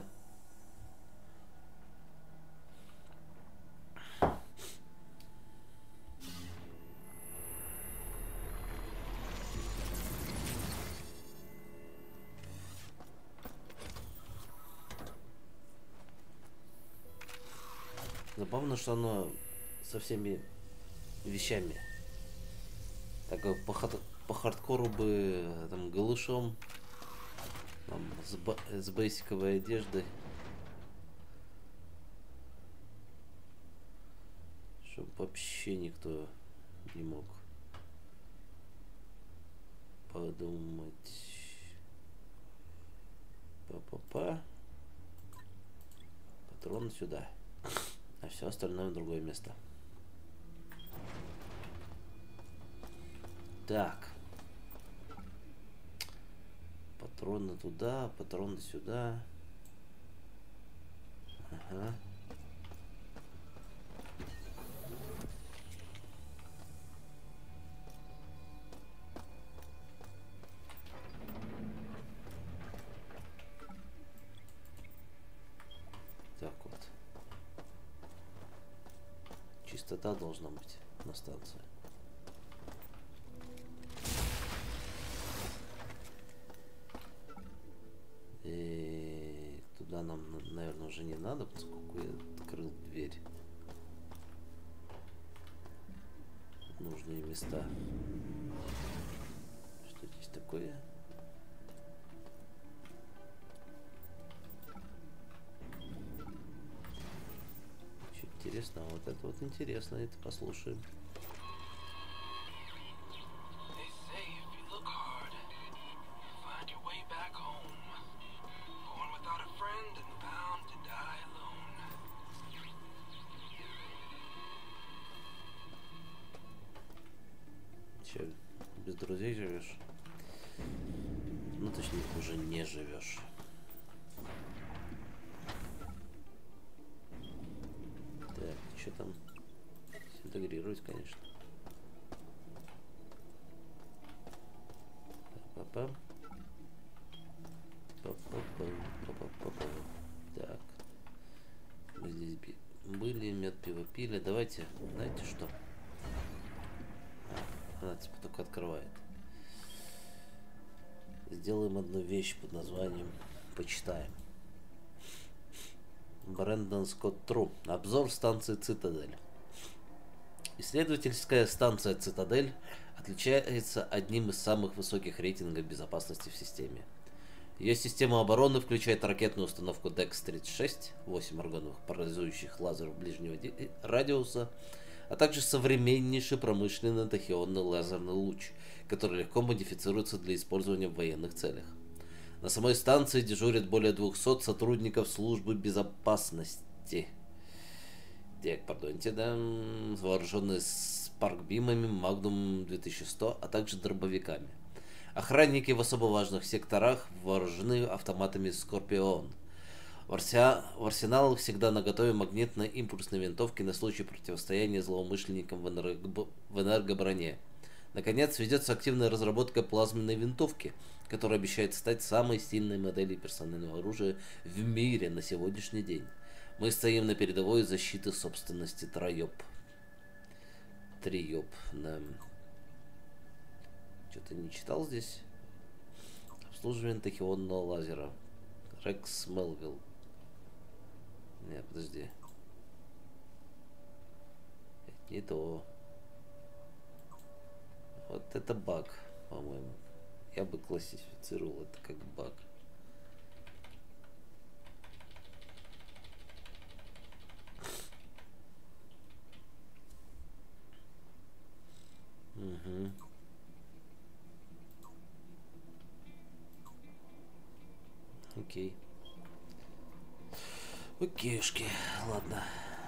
Забавно, что оно со всеми вещами. Так по хардкору бы там голышом, там, с бейсиковой одеждой. Чтоб вообще никто не мог подумать. Па-па-па. Патрон сюда. А все остальное в другое место. Так. Патроны туда, патроны сюда. Ага. Так вот. Чистота должна быть на станции. И туда нам, наверное, уже не надо, поскольку я открыл дверь. Нужные места. Что здесь такое? Что интересно, а вот это вот интересно, это послушаем. Че, без друзей живешь? Ну, точнее, уже не живешь. Так, что там? Интегрировать, конечно. Па-па. Па-па-па. Так. Мы здесь были, мед, пиво пили. Давайте, знаете что? Она типа только открывает. Сделаем одну вещь под названием «Почитаем». Брэндон Скотт Тру. Обзор станции «Цитадель». Исследовательская станция «Цитадель» отличается одним из самых высоких рейтингов безопасности в системе. Ее система обороны включает ракетную установку ДЭКС-36, 8 аргоновых парализующих лазеров ближнего радиуса, а также современнейший промышленный тахионный лазерный луч, который легко модифицируется для использования в военных целях. На самой станции дежурят более 200 сотрудников службы безопасности. Вооруженные спаркбимами Magnum 2100, а также дробовиками. Охранники в особо важных секторах вооружены автоматами Скорпион. В арсеналах всегда наготове магнитно-импульсные винтовки на случай противостояния злоумышленникам в энергоброне. Наконец, ведется активная разработка плазменной винтовки, которая обещает стать самой сильной моделью персонального оружия в мире на сегодняшний день. Мы стоим на передовой защиты собственности Троёб. 3, ёб. Да. Что-то не читал здесь. Обслуживание тахионного лазера. Рекс Мелвилл. Не, подожди. Это не то. Вот это баг, по-моему. Я бы классифицировал это как баг. Угу. Окей. Окейшки, ладно.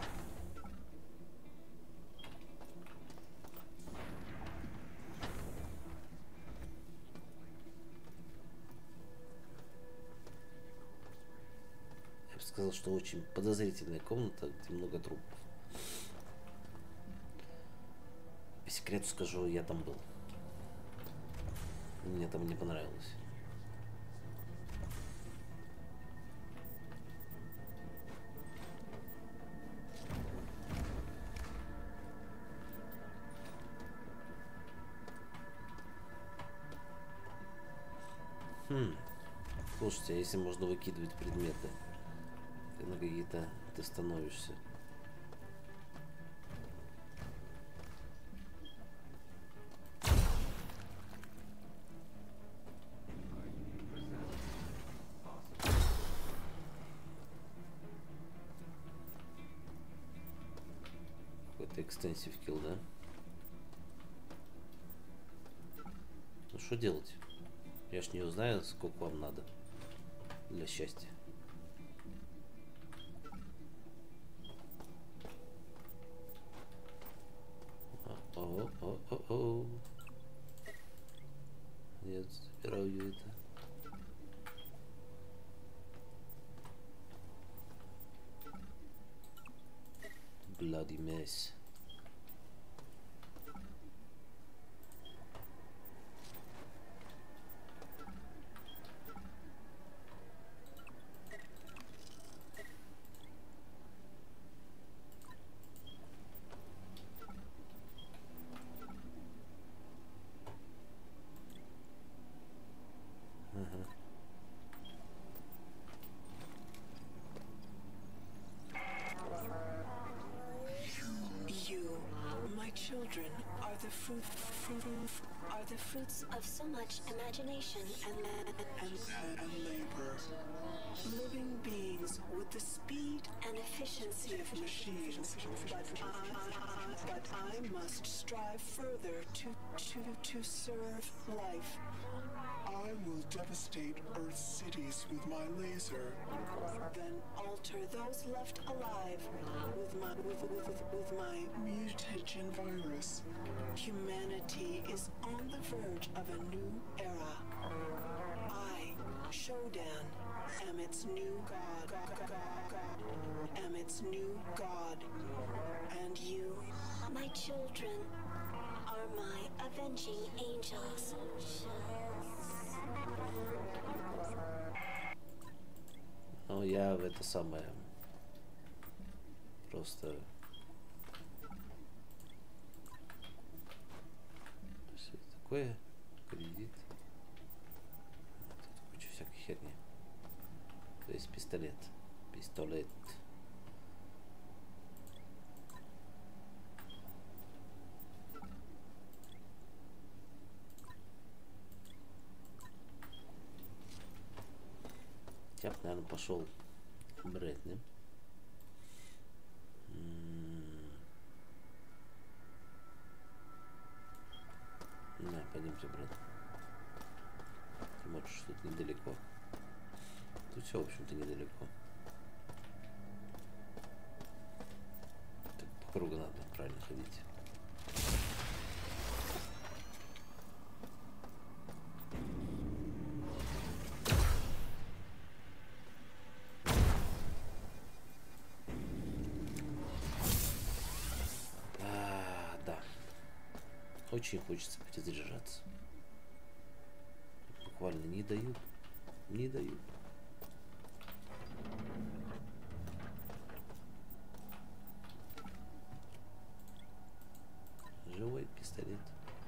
Я бы сказал, что очень подозрительная комната, где много трупов. По секрету скажу, я там был. Мне там не понравилось. Слушайте, а если можно выкидывать предметы, ты на какие-то ты становишься. Какой-то экстенсив килл, да? Ну что делать? Я ж не узнаю, сколько вам надо для счастья. О-о-о-о-о. Нет, забираю это. Bloody mess. Are the fruits of so much imagination and labor. Living beings with the speed and efficiency of machines, but I must strive further to serve life. I will devastate Earth's cities with my laser. Then alter those left alive with my Mutagen virus. Humanity is on the verge of a new era. I, Shodan, am its new god. Am its new god. And you, my children, are my avenging angels. Ну, я в это самое просто все такое, кредит, тут куча всякой херни. То есть пистолет. Я бы, наверное, пошел Брэдли. Да, пойдемте, Брэд. Ты можешь, тут недалеко. Тут все, в общем-то, недалеко. Так по кругу надо правильно ходить. Очень хочется перезаряжаться. Буквально не дают. Не дают. Живой пистолет.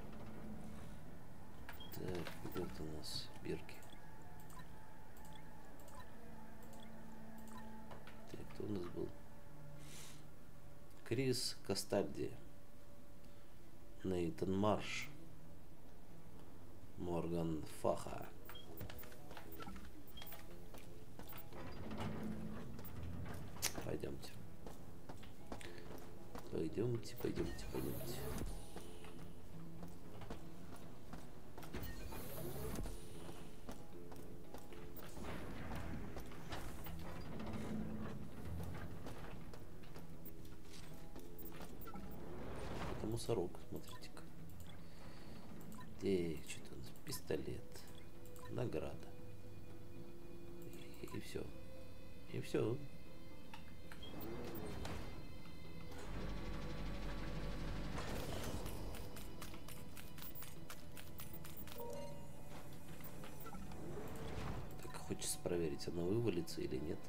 Так, где это у нас бирки? Так, кто у нас был? Крис Кастальди, Нейтан Марш, Морган Фаха. Пойдемте. Пойдемте. Это мусорок, смотрите-ка. Так, что-то у нас пистолет. Награда. И все. И все. Так, хочется проверить, она вывалится или нет.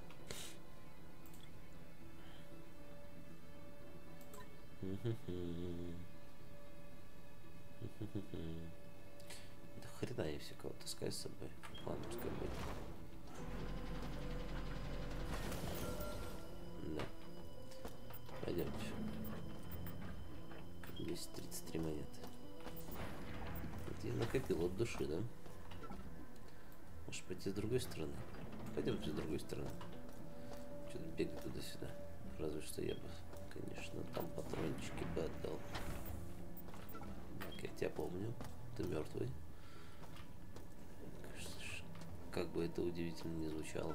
Да хрена я все кого таскаю с собой. Ладно, пускай будет. Да. Пойдемте. 233 монеты. Вот я накопил от души, да? Может пойти с другой стороны? Пойдемте с другой стороны. Что-то бегать туда-сюда. Разве что я бы, конечно, там патрончики бы отдал. Так, я тебя помню. Ты мертвый. Как бы это удивительно не звучало.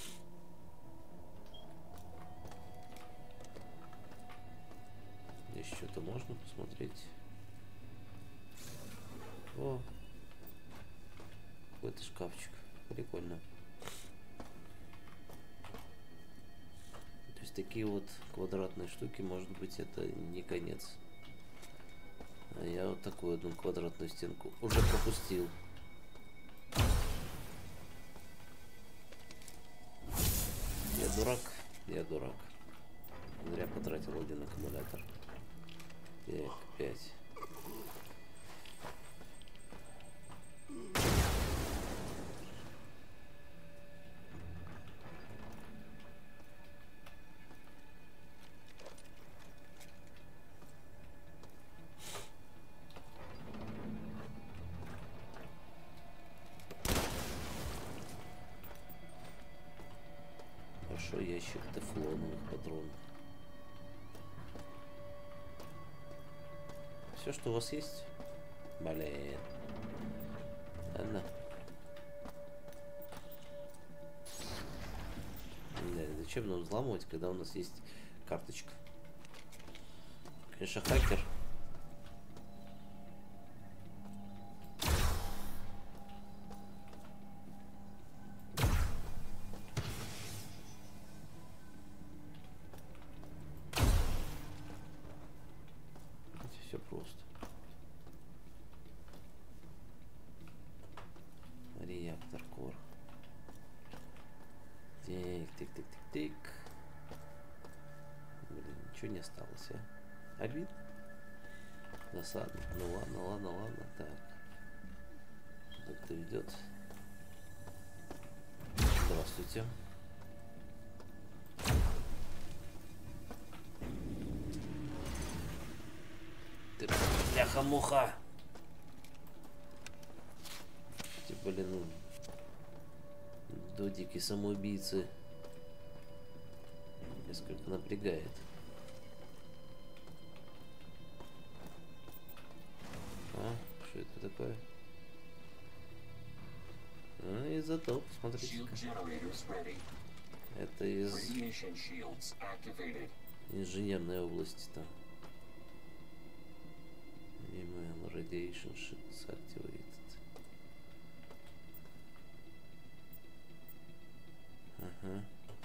Здесь что-то можно посмотреть. О, какой-то шкафчик. Прикольно. То есть такие вот квадратные штуки, может быть, это не конец. А я вот такую одну квадратную стенку уже пропустил. Я дурак. Зря потратил один аккумулятор. Так, 5. Большой ящик тефлоновых патронов. Все, что у вас есть? Блин. Ладно. Да, зачем нам взламывать, когда у нас есть карточка? Конечно, хакер. Все просто. Реактор кор. Тик. Блин, ничего не осталось, а? Обид? Досадно. Ну ладно. Так. Кто идет? Здравствуйте. Ты бляха-муха. Типа, блин, додики самоубийцы. Несколько напрягает. А, что это такое? А, изотоп, смотрите. Это из инженерной области там. Email radiation shields activated. Ага.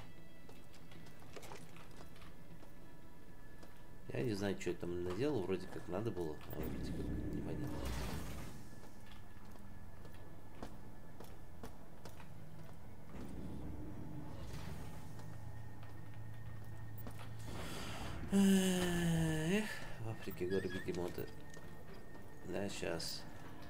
Я не знаю, что я там наделал, вроде как надо было, а вроде как непонятно. Эх, в Африке горы бегемоты. Да, сейчас.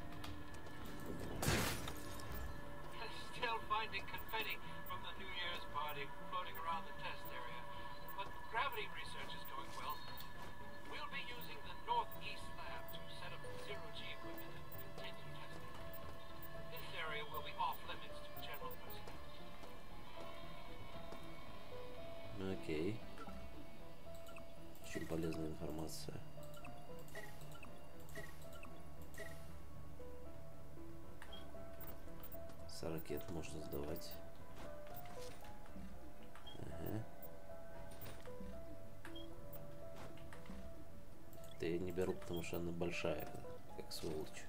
Still finding confetti from the New Year's party floating around the test area. But gravity research is going well. We'll be using the Northeast lab to set up zero-G equipment and continue testing. This area will be off limits to general personnel. Окей. Очень полезная информация. С ракет можно сдавать. Ага. Это я не беру, потому что она большая, как сволочь.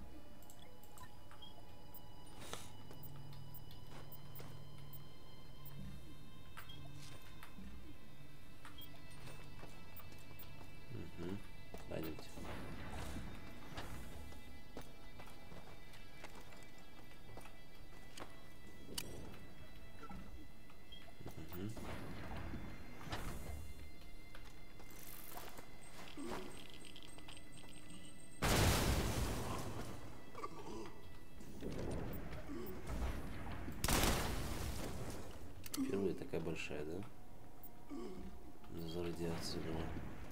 Угу. Пойдемте. Впервые такая большая, да? За радиацию была.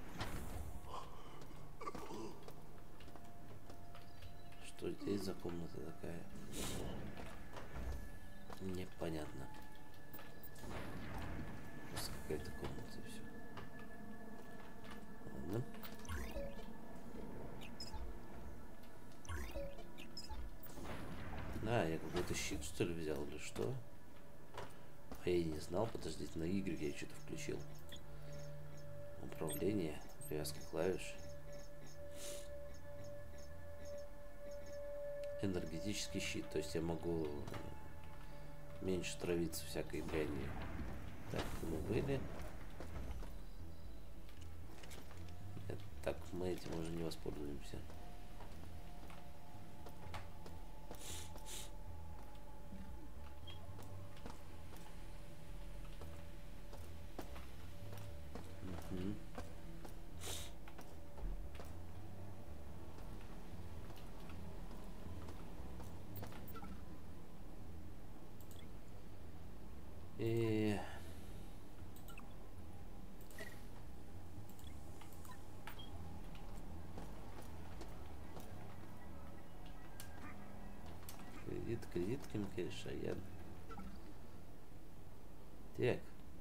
Что здесь за комната такая? Непонятно. Просто какая-то комната и все. Ладно. Да, я какой-то щит, что ли, взял или что? А я и не знал, подождите, на Y я что-то включил. Управление, привязка клавиш. Энергетический щит, то есть я могу меньше травиться всякой дрянью. Так, мы были. Нет, так, мы этим уже не воспользуемся. И кредитками, конечно, я... Так.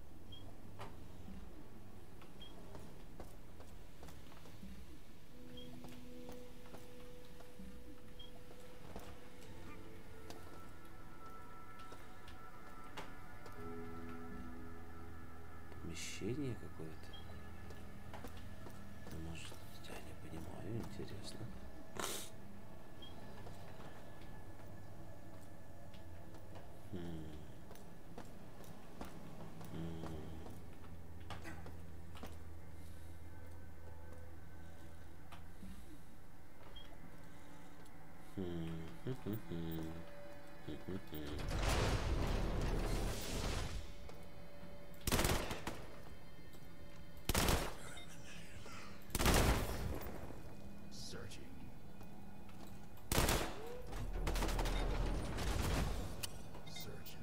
Помещение какое-то. Может, я не понимаю, интересно. Searching. Searching.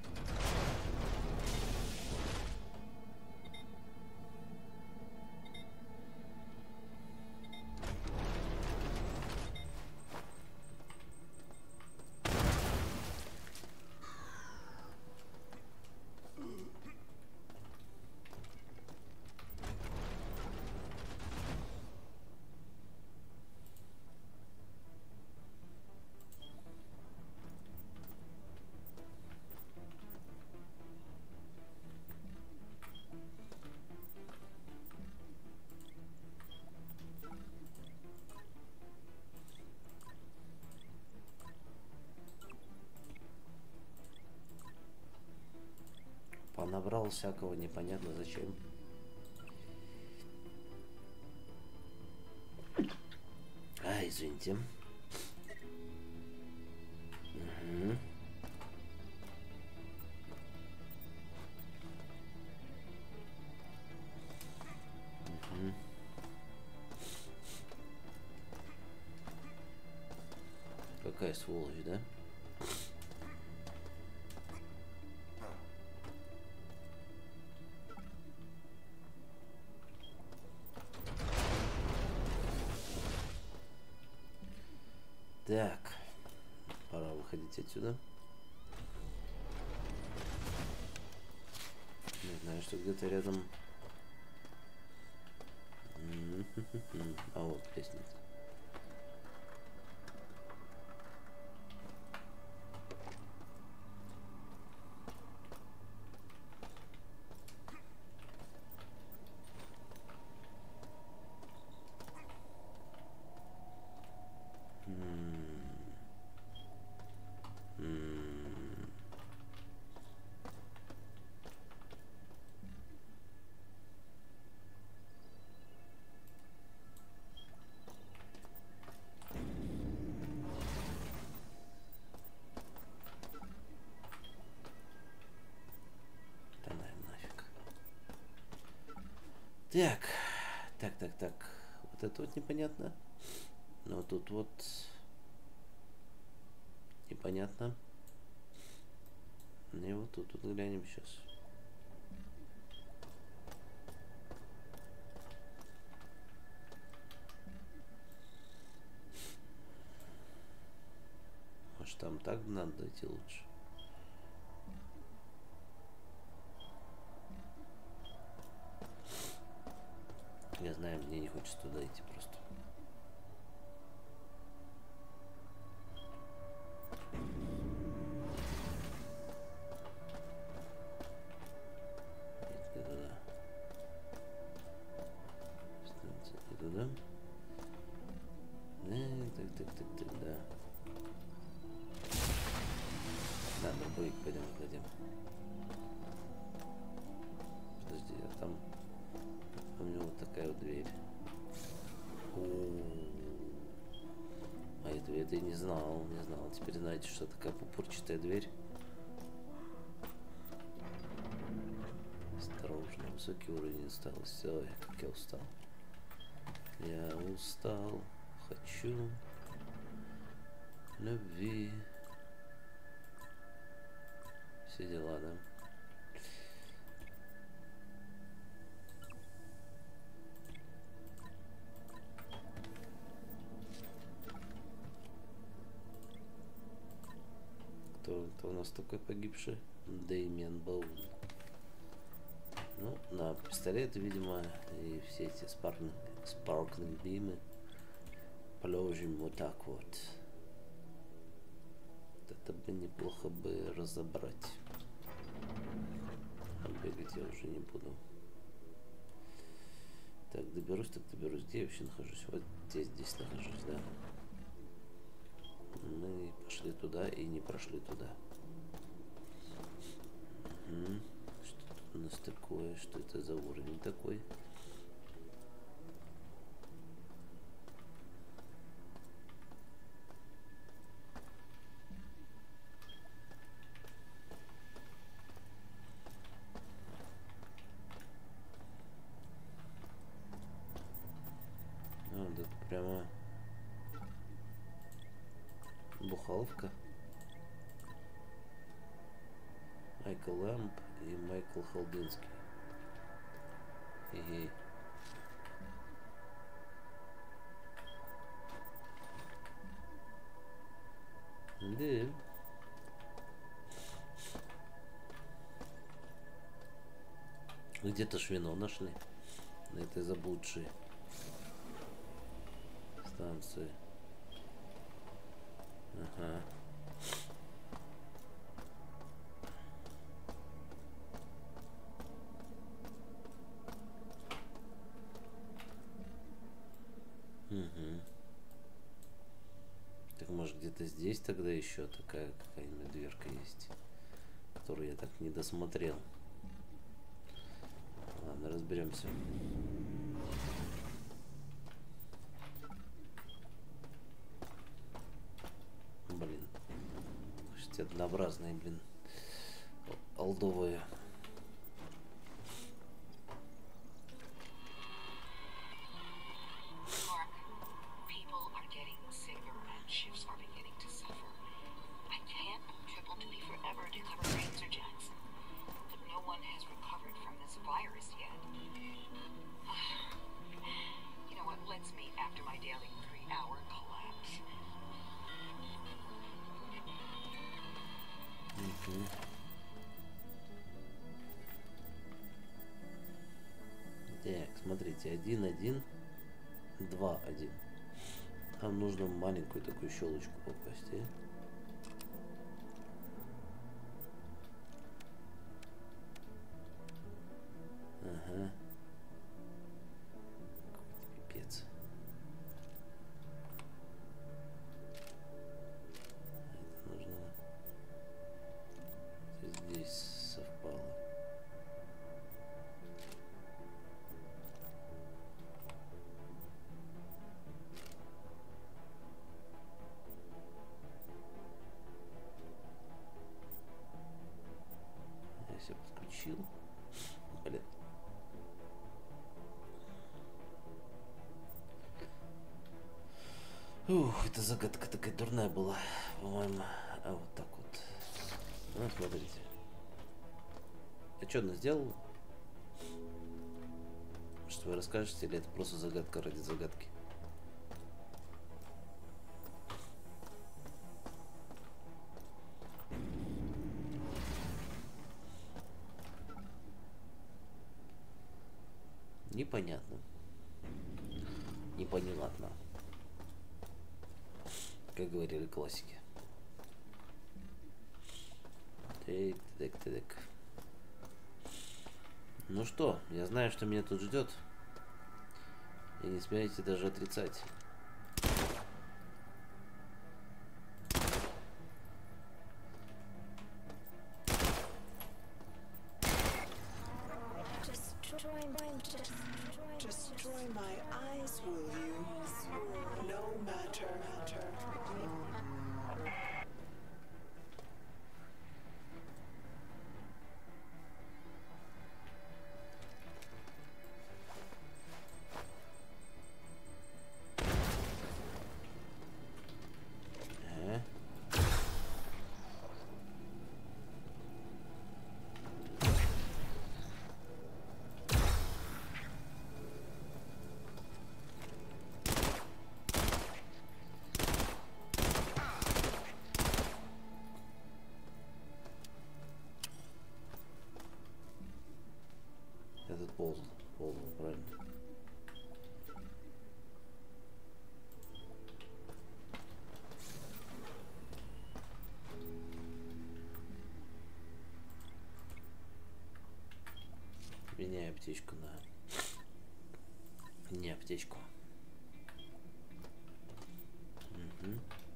Понабрал всякого непонятно зачем. Извините. Угу. Угу. какая сволочь, да? Так, пора выходить отсюда. Не знаю, что где-то рядом. А вот лестница. Так. Вот это вот непонятно. Но тут вот непонятно. И вот тут вот глянем сейчас. Может, там так надо идти лучше? Я знаю, мне не хочется туда идти просто. Не туда. Станция не туда. Так, да. Да, дробовик пойдем кладем. Подожди, а там... У него вот такая вот дверь. А это я не знал. Теперь знаете, что такая пупырчатая дверь. Осторожно, высокий уровень усталости. Ой, как я устал. Я устал. Хочу любви. Все дела, да? Кто у нас такой погибший? Дэмиан Боун. Ну, на пистолеты, видимо, и все эти спарклинг бимы положим вот так вот. Это бы неплохо бы разобрать. А бегать я уже не буду. Так, доберусь. Где я вообще нахожусь? Вот здесь нахожусь, да? Мы пошли туда и не прошли туда. Что тут у нас такое? Что это за уровень такой? А, тут прямо бухаловка. Майкл Лэмп и Майкл Холдинский. И да. Где-то ж вино нашли на этой заблудшей станции. Ага. Угу. Так может где-то здесь тогда еще такая какая-нибудь дверка есть, которую я так не досмотрел. Ладно, разберемся. Блин. Почти однообразные, блин. Олдовые. Mark, people are getting sicker and ships are beginning to suffer. Смотрите, 1-1, 2-1. Там нужно в маленькую такую щелочку попасть, а? Ага. Пипец. Это нужно... Здесь совпало. Я все подключил. Блин. Ух, эта загадка такая дурная была, по-моему. А вот так вот. Ну, смотрите. А что она сделала? Что вы расскажете, или это просто загадка ради загадки? Непонятно. Непонятно. Как говорили классики. Так. Ну что, я знаю, что меня тут ждет. И не смеете даже отрицать. Destroy my eyes, will you? No matter. Этот ползал, правильно. Меняй аптечку на... Не аптечку. Угу.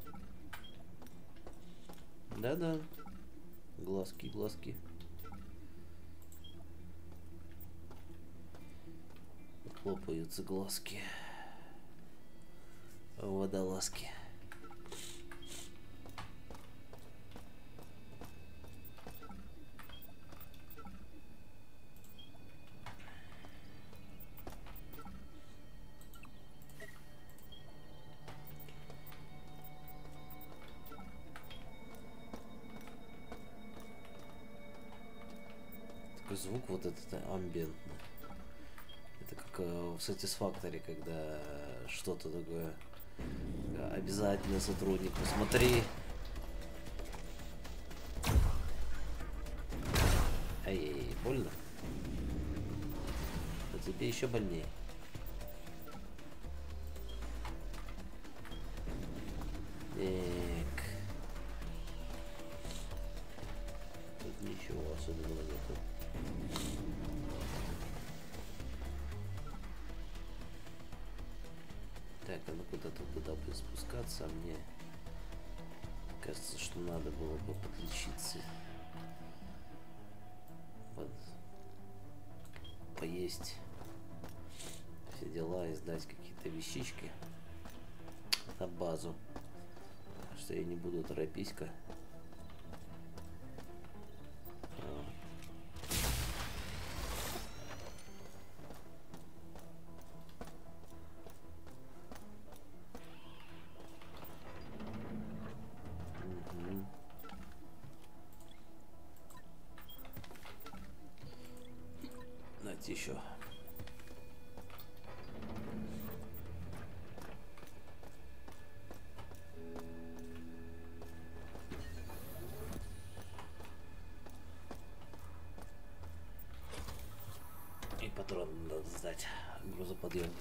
Да-да. Глазки. Хлопаются глазки. Водолазки. Такой звук вот этот амбиентный. Это как в Satisfactory, когда что-то такое обязательно сотрудник. Посмотри. Ай-яй-яй, больно? А тебе еще больнее. Так. Тут ничего особенного нету. Так, она куда-то туда будет спускаться, а мне кажется, что надо было бы подлечиться. Поесть. Все дела и сдать какие-то вещички на базу. Так что я не буду торопись-ка. Еще. И патрон надо сдать. Грузоподъемник. подъемник.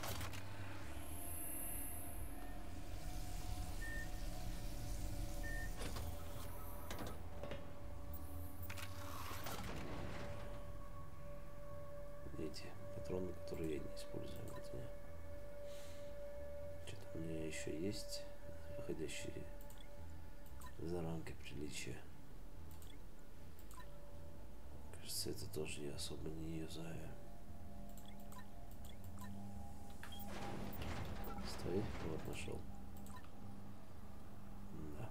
Эти патроны, которые я не использую, вот они. Что-то у меня еще есть, выходящие за рамки приличия. Кажется, это тоже я особо не юзаю. Стой, вот нашел. Да.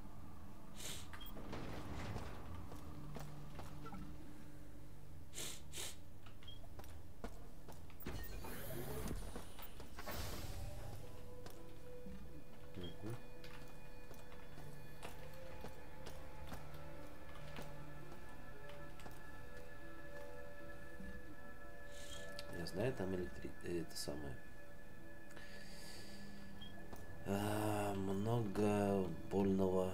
Я знаю, там это самое. Много больного.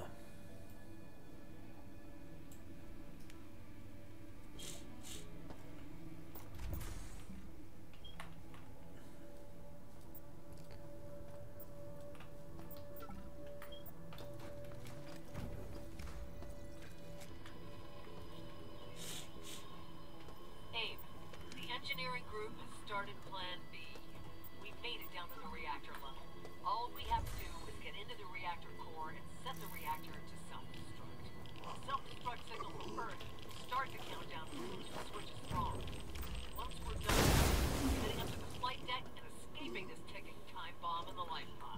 Abe, the engineering group has started Plan B. We've made it down to the reactor level. All we have to do is get into the reactor core and set the reactor to self-destruct. The self-destruct signal from Earth will start the countdown as soon as the switch is thrown. Once we're done, heading up to the flight deck and escaping this ticking time bomb in the life pod.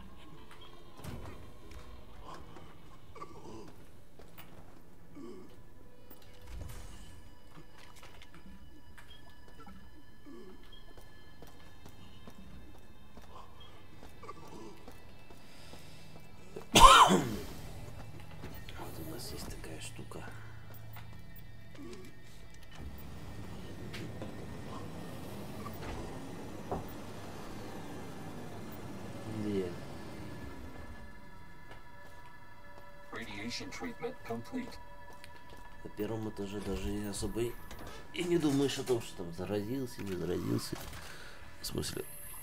Вот у нас есть такая штука. Нет. Radiation treatment complete. На первом этаже даже и особо и не думаешь о том, что там заразился, не заразился. В смысле?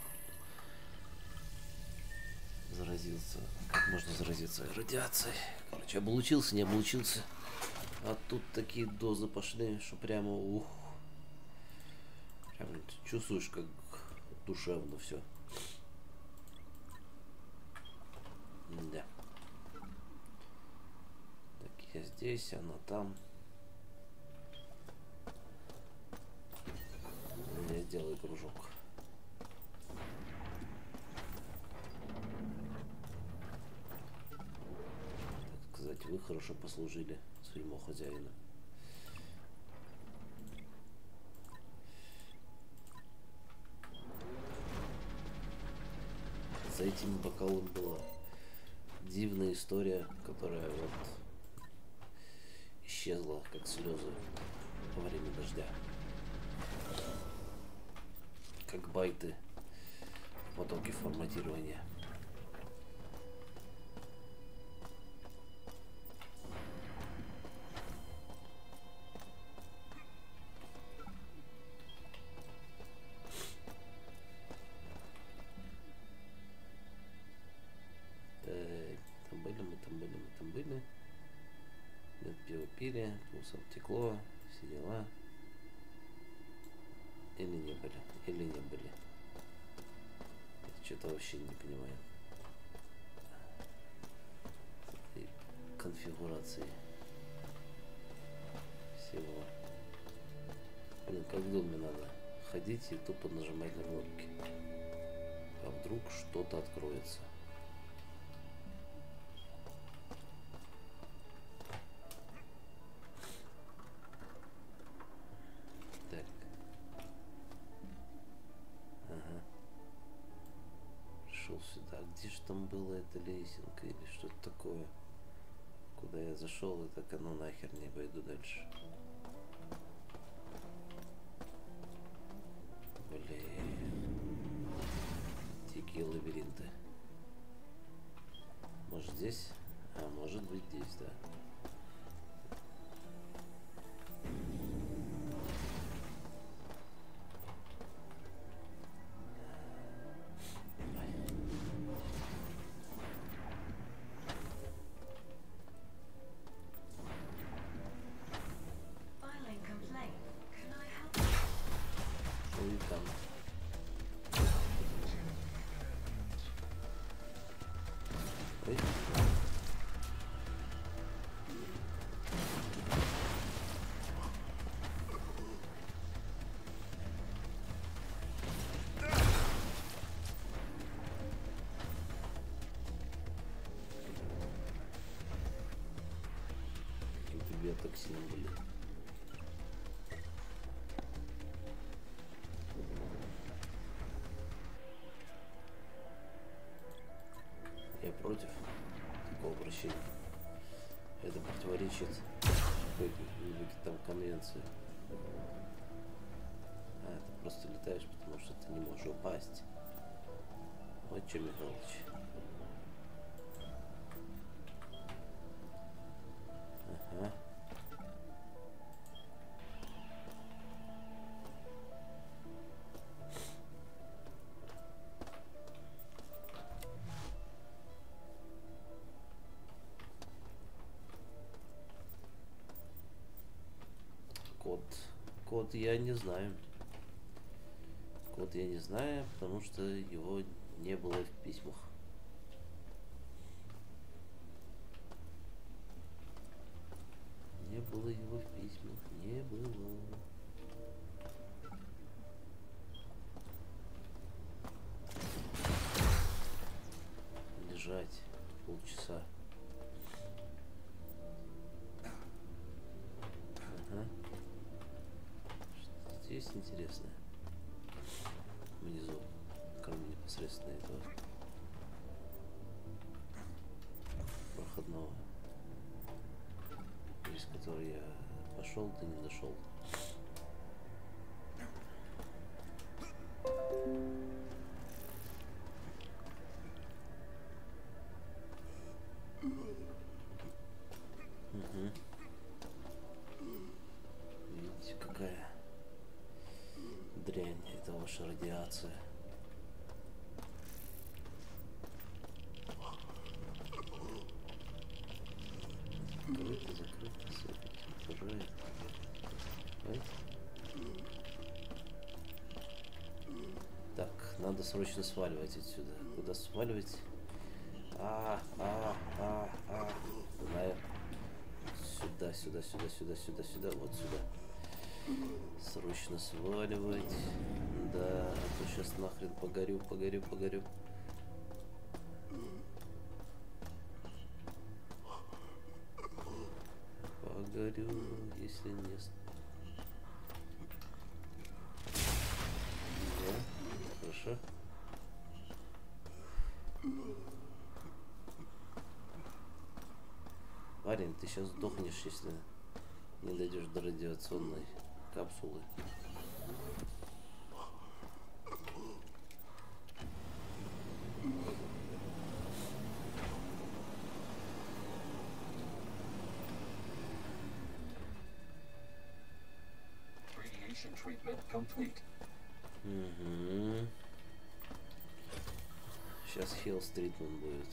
Заразился. Как можно заразиться радиацией? Короче, облучился, не облучился. А тут такие дозы пошли, что прямо ух. Прямо чувствуешь, как душевно все. Да. Так, я здесь, она там. Я сделаю кружок. Так сказать, вы хорошо послужили своему хозяину. За этим бокалом была дивная история, которая вот исчезла, как слезы во время дождя. Как байты в потоке форматирования. Там были. Нет, пиво пили, пулсом текло, все дела. Или не были, или не были. Что-то вообще не понимаю. И конфигурации всего. Блин, как в доме надо ходить и тупо нажимать на кнопки. А вдруг что-то откроется. Так. Ага. Пришел сюда. Где же там была эта лесенка или что-то такое? Куда я зашел, и так оно нахер не пойду дальше. Блин. Дикие лабиринты. Может здесь? А может быть здесь, да. Ой. Какие-то биотоксины были. Я против такого обращения. Это противоречит какой-нибудь там конвенции. А, ты просто летаешь, потому что ты не можешь упасть. Вот что, Михалыч. Ага. Код я не знаю. Код я не знаю, потому что его не было в письмах. Не было его в письмах, не было. Лежать полчаса. Ага. Что здесь интересное? Внизу, кроме непосредственно этого проходного, через который я пошел, да не дошел. Угу. Видите, какая дрянь, это ваша радиация. Закрыто, все пожирает. Так, надо срочно сваливать отсюда. Куда сваливать? Знаю. Сюда, вот сюда. Срочно сваливать. Да, а то сейчас нахрен погорю. Погорю, если не... Да, хорошо. Парень, ты сейчас сдохнешь, если не дойдешь до радиационной капсулы. Radiation treatment complete. Угу. Сейчас Хелс тритмент будет.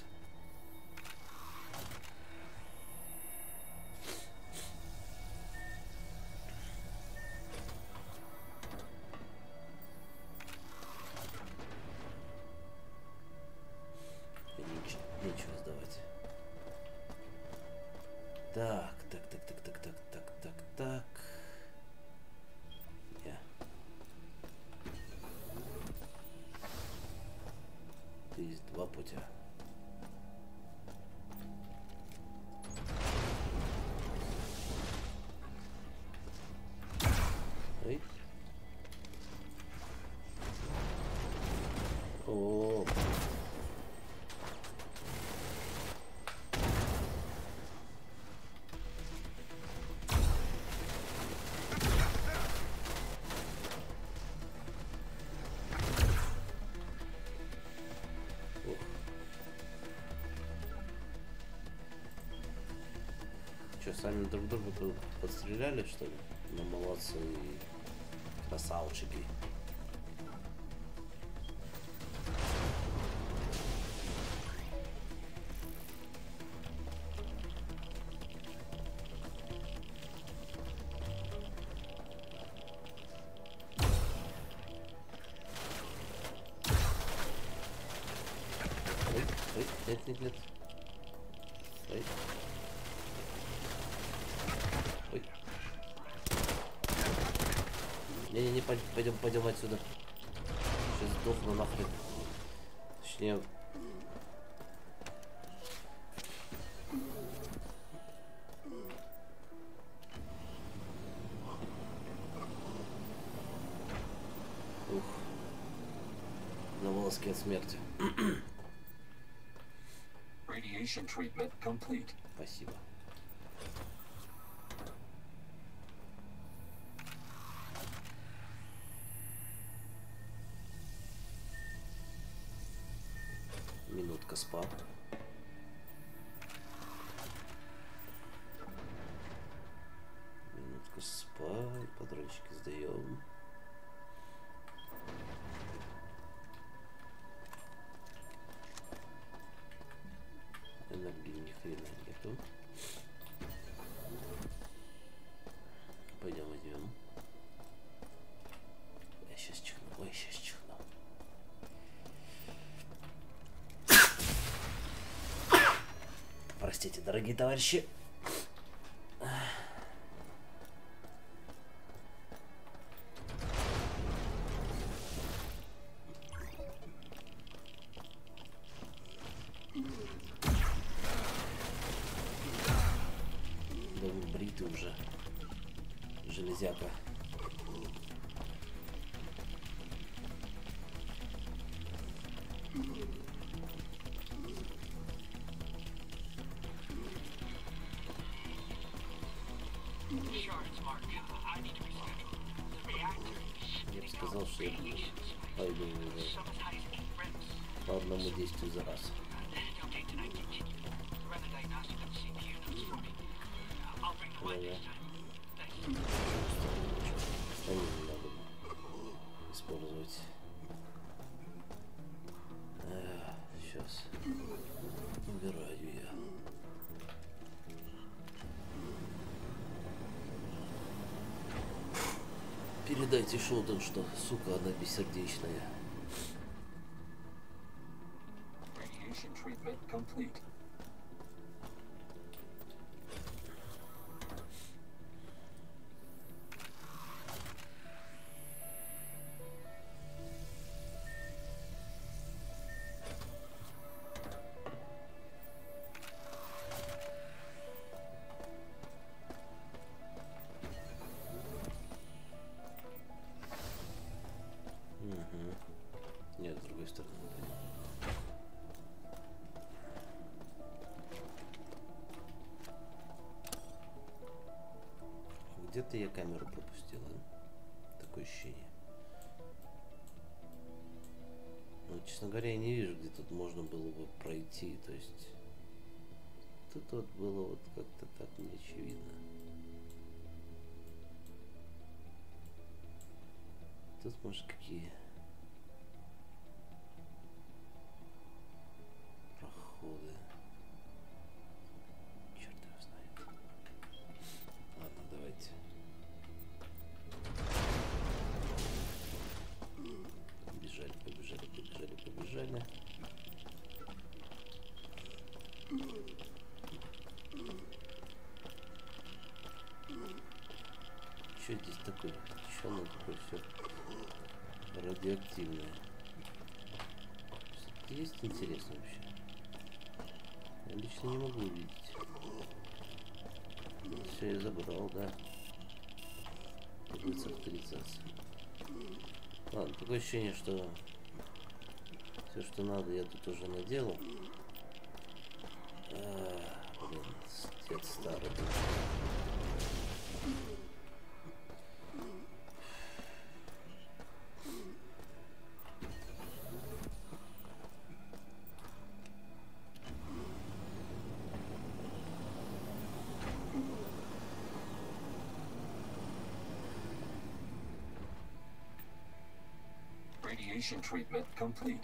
Нечего сдавать. Так. Есть два путя. Эй. О. Что, сами друг друга подстреляли, что ли? Ну, молодцы, красавчики. Нет. Ой. Ой. Не-не-не, пойдем отсюда. Сейчас сдохну нахрен. Точнее... Ух. На волоске от смерти. Radiation treatment complete. Спасибо. Минутка спа. Минутка спа. Патрончики сдаем. Энергии ни хрена нету. Пойдем возьмем. Я сейчас чихну. Ой, сейчас чихну. Простите, дорогие товарищи. Да вы бритый уже, железяка. Shards, Mark. I need to reschedule. The reactor is Я бы сказал, что я radiations. пойду Some as high as 8 rems. по одному действию за раз. Don't take tonight, continue. Run the diagnostic on the CPU notes for me. I'll bring the light this time. Thanks. Остальные не надо использовать. Сейчас убираю я. Передайте Шелдон, что, сука, она бессердечная. Radiation treatment complete. Нет, с другой стороны. Где-то я камеру пропустил, да? Такое ощущение. Ну, честно говоря, я не вижу, где тут можно было бы пройти. То есть тут вот было вот как-то так неочевидно. Тут, может, какие проходы. Черт его знает. Ладно, давайте. Побежали, побежали, побежали, побежали. Что здесь такое? Что оно такое все радиоактивное? Что-то есть интересно вообще? Я лично не могу увидеть. Все, я забрал, да. Требуется авторизация. Ладно, такое ощущение, что все, что надо, я тут уже наделал. Блин, дед старый был. Radiation treatment complete.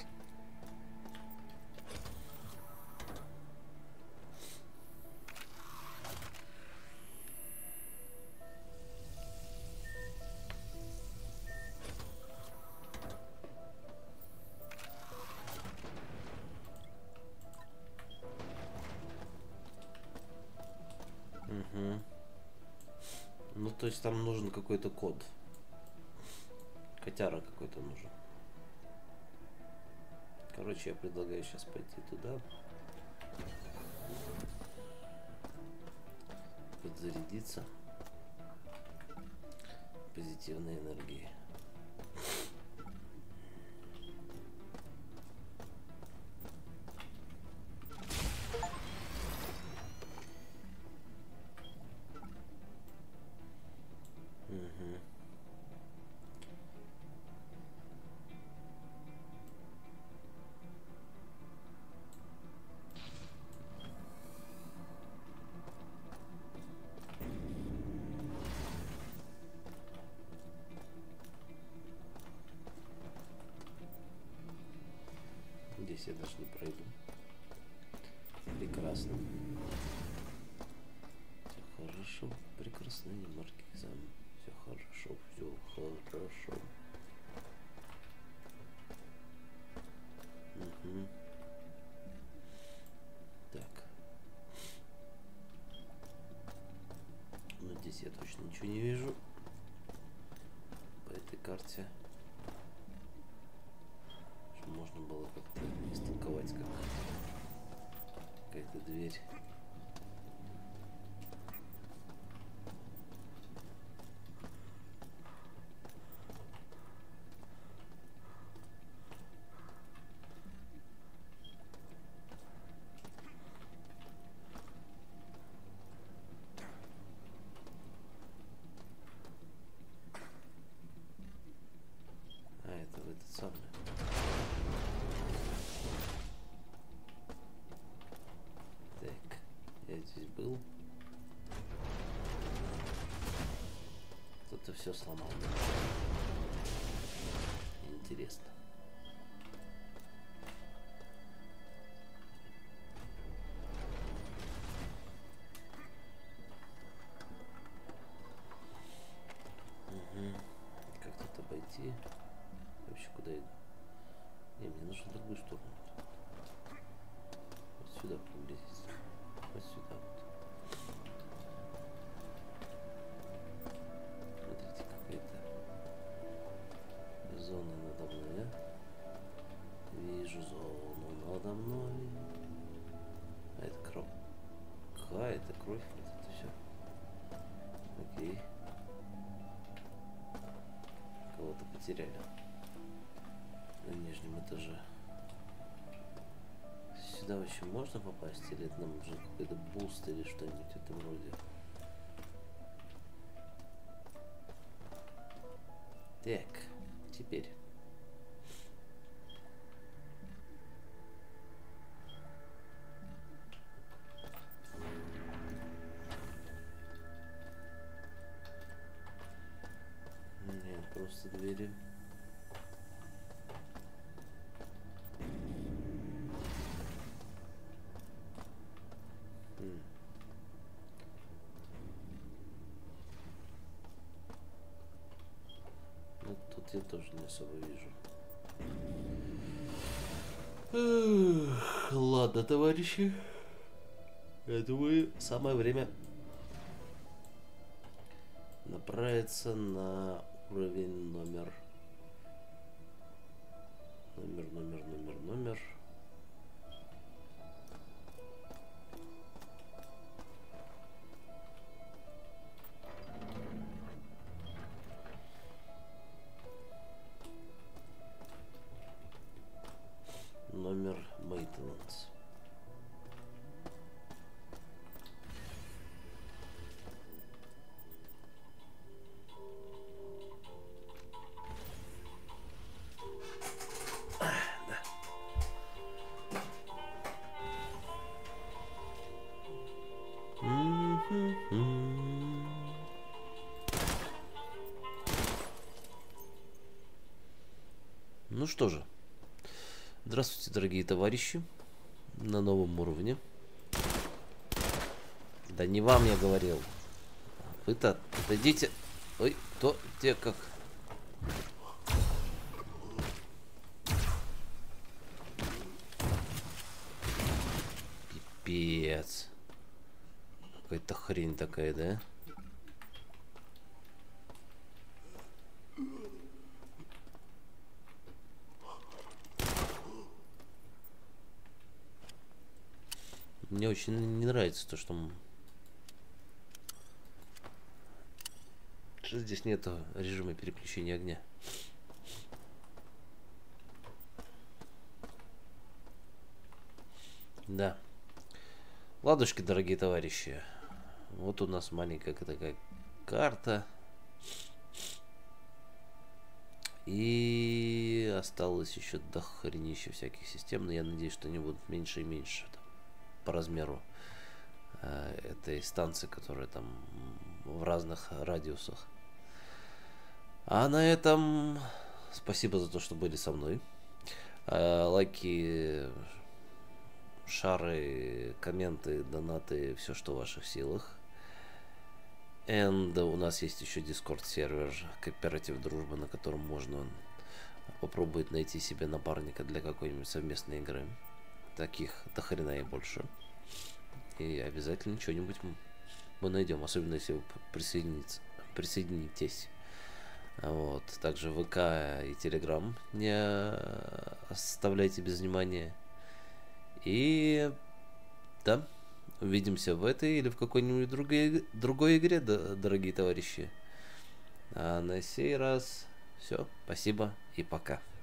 то есть там нужен какой-то код. Котяра какой-то нужен. Короче, я предлагаю сейчас пойти туда. Подзарядиться позитивной энергией. Здесь я даже не пройду. Прекрасно. Все хорошо. Прекрасный маркизан. Все хорошо. Все хорошо. Угу. Так. Ну здесь я точно ничего не вижу. По этой карте. Можно было как-то истолковать, как какая-то дверь. А, это в этот самый. Я здесь был. Кто-то все сломал. Интересно. Угу. Как тут обойти? Вообще куда иду? Не, мне нужно в другую сторону. Вот сюда приблизиться. Вот сюда вот. Смотрите, какая-то зона надо мной, а? Вижу зону надо мной. А это кровь. Это кровь, вот это все. Окей. Кого-то потеряли на нижнем этаже. Сюда вообще можно попасть, или это нам нужен какой-то буст или что-нибудь в этом роде? Так, теперь. Нет, просто двери. Я тоже не особо вижу. Ладно, товарищи. Я думаю, самое время направиться на уровень номер. Номер maintenance. Ну что же. Здравствуйте, дорогие товарищи. На новом уровне. Да не вам я говорил. Вы-то отойдите. Ой, кто где как. Пипец. Какая-то хрень такая, да? Мне очень не нравится то, что здесь нету режима переключения огня. Да. Ладушки, дорогие товарищи. Вот у нас маленькая такая карта. И осталось еще дохренища всяких систем. Но я надеюсь, что они будут меньше и меньше там, по размеру этой станции, которая там в разных радиусах. А на этом спасибо за то, что были со мной. Лайки, шары, комменты, донаты, все, что в ваших силах. And у нас есть еще Discord сервер, кооператив дружбы, на котором можно попробовать найти себе напарника для какой-нибудь совместной игры. Таких до хрена и больше. И обязательно что-нибудь мы найдем, особенно если вы присоединитесь. Вот. Также ВК и Телеграм не оставляйте без внимания. И да, увидимся в этой или в какой-нибудь другой игре, дорогие товарищи. А на сей раз все. Спасибо и пока.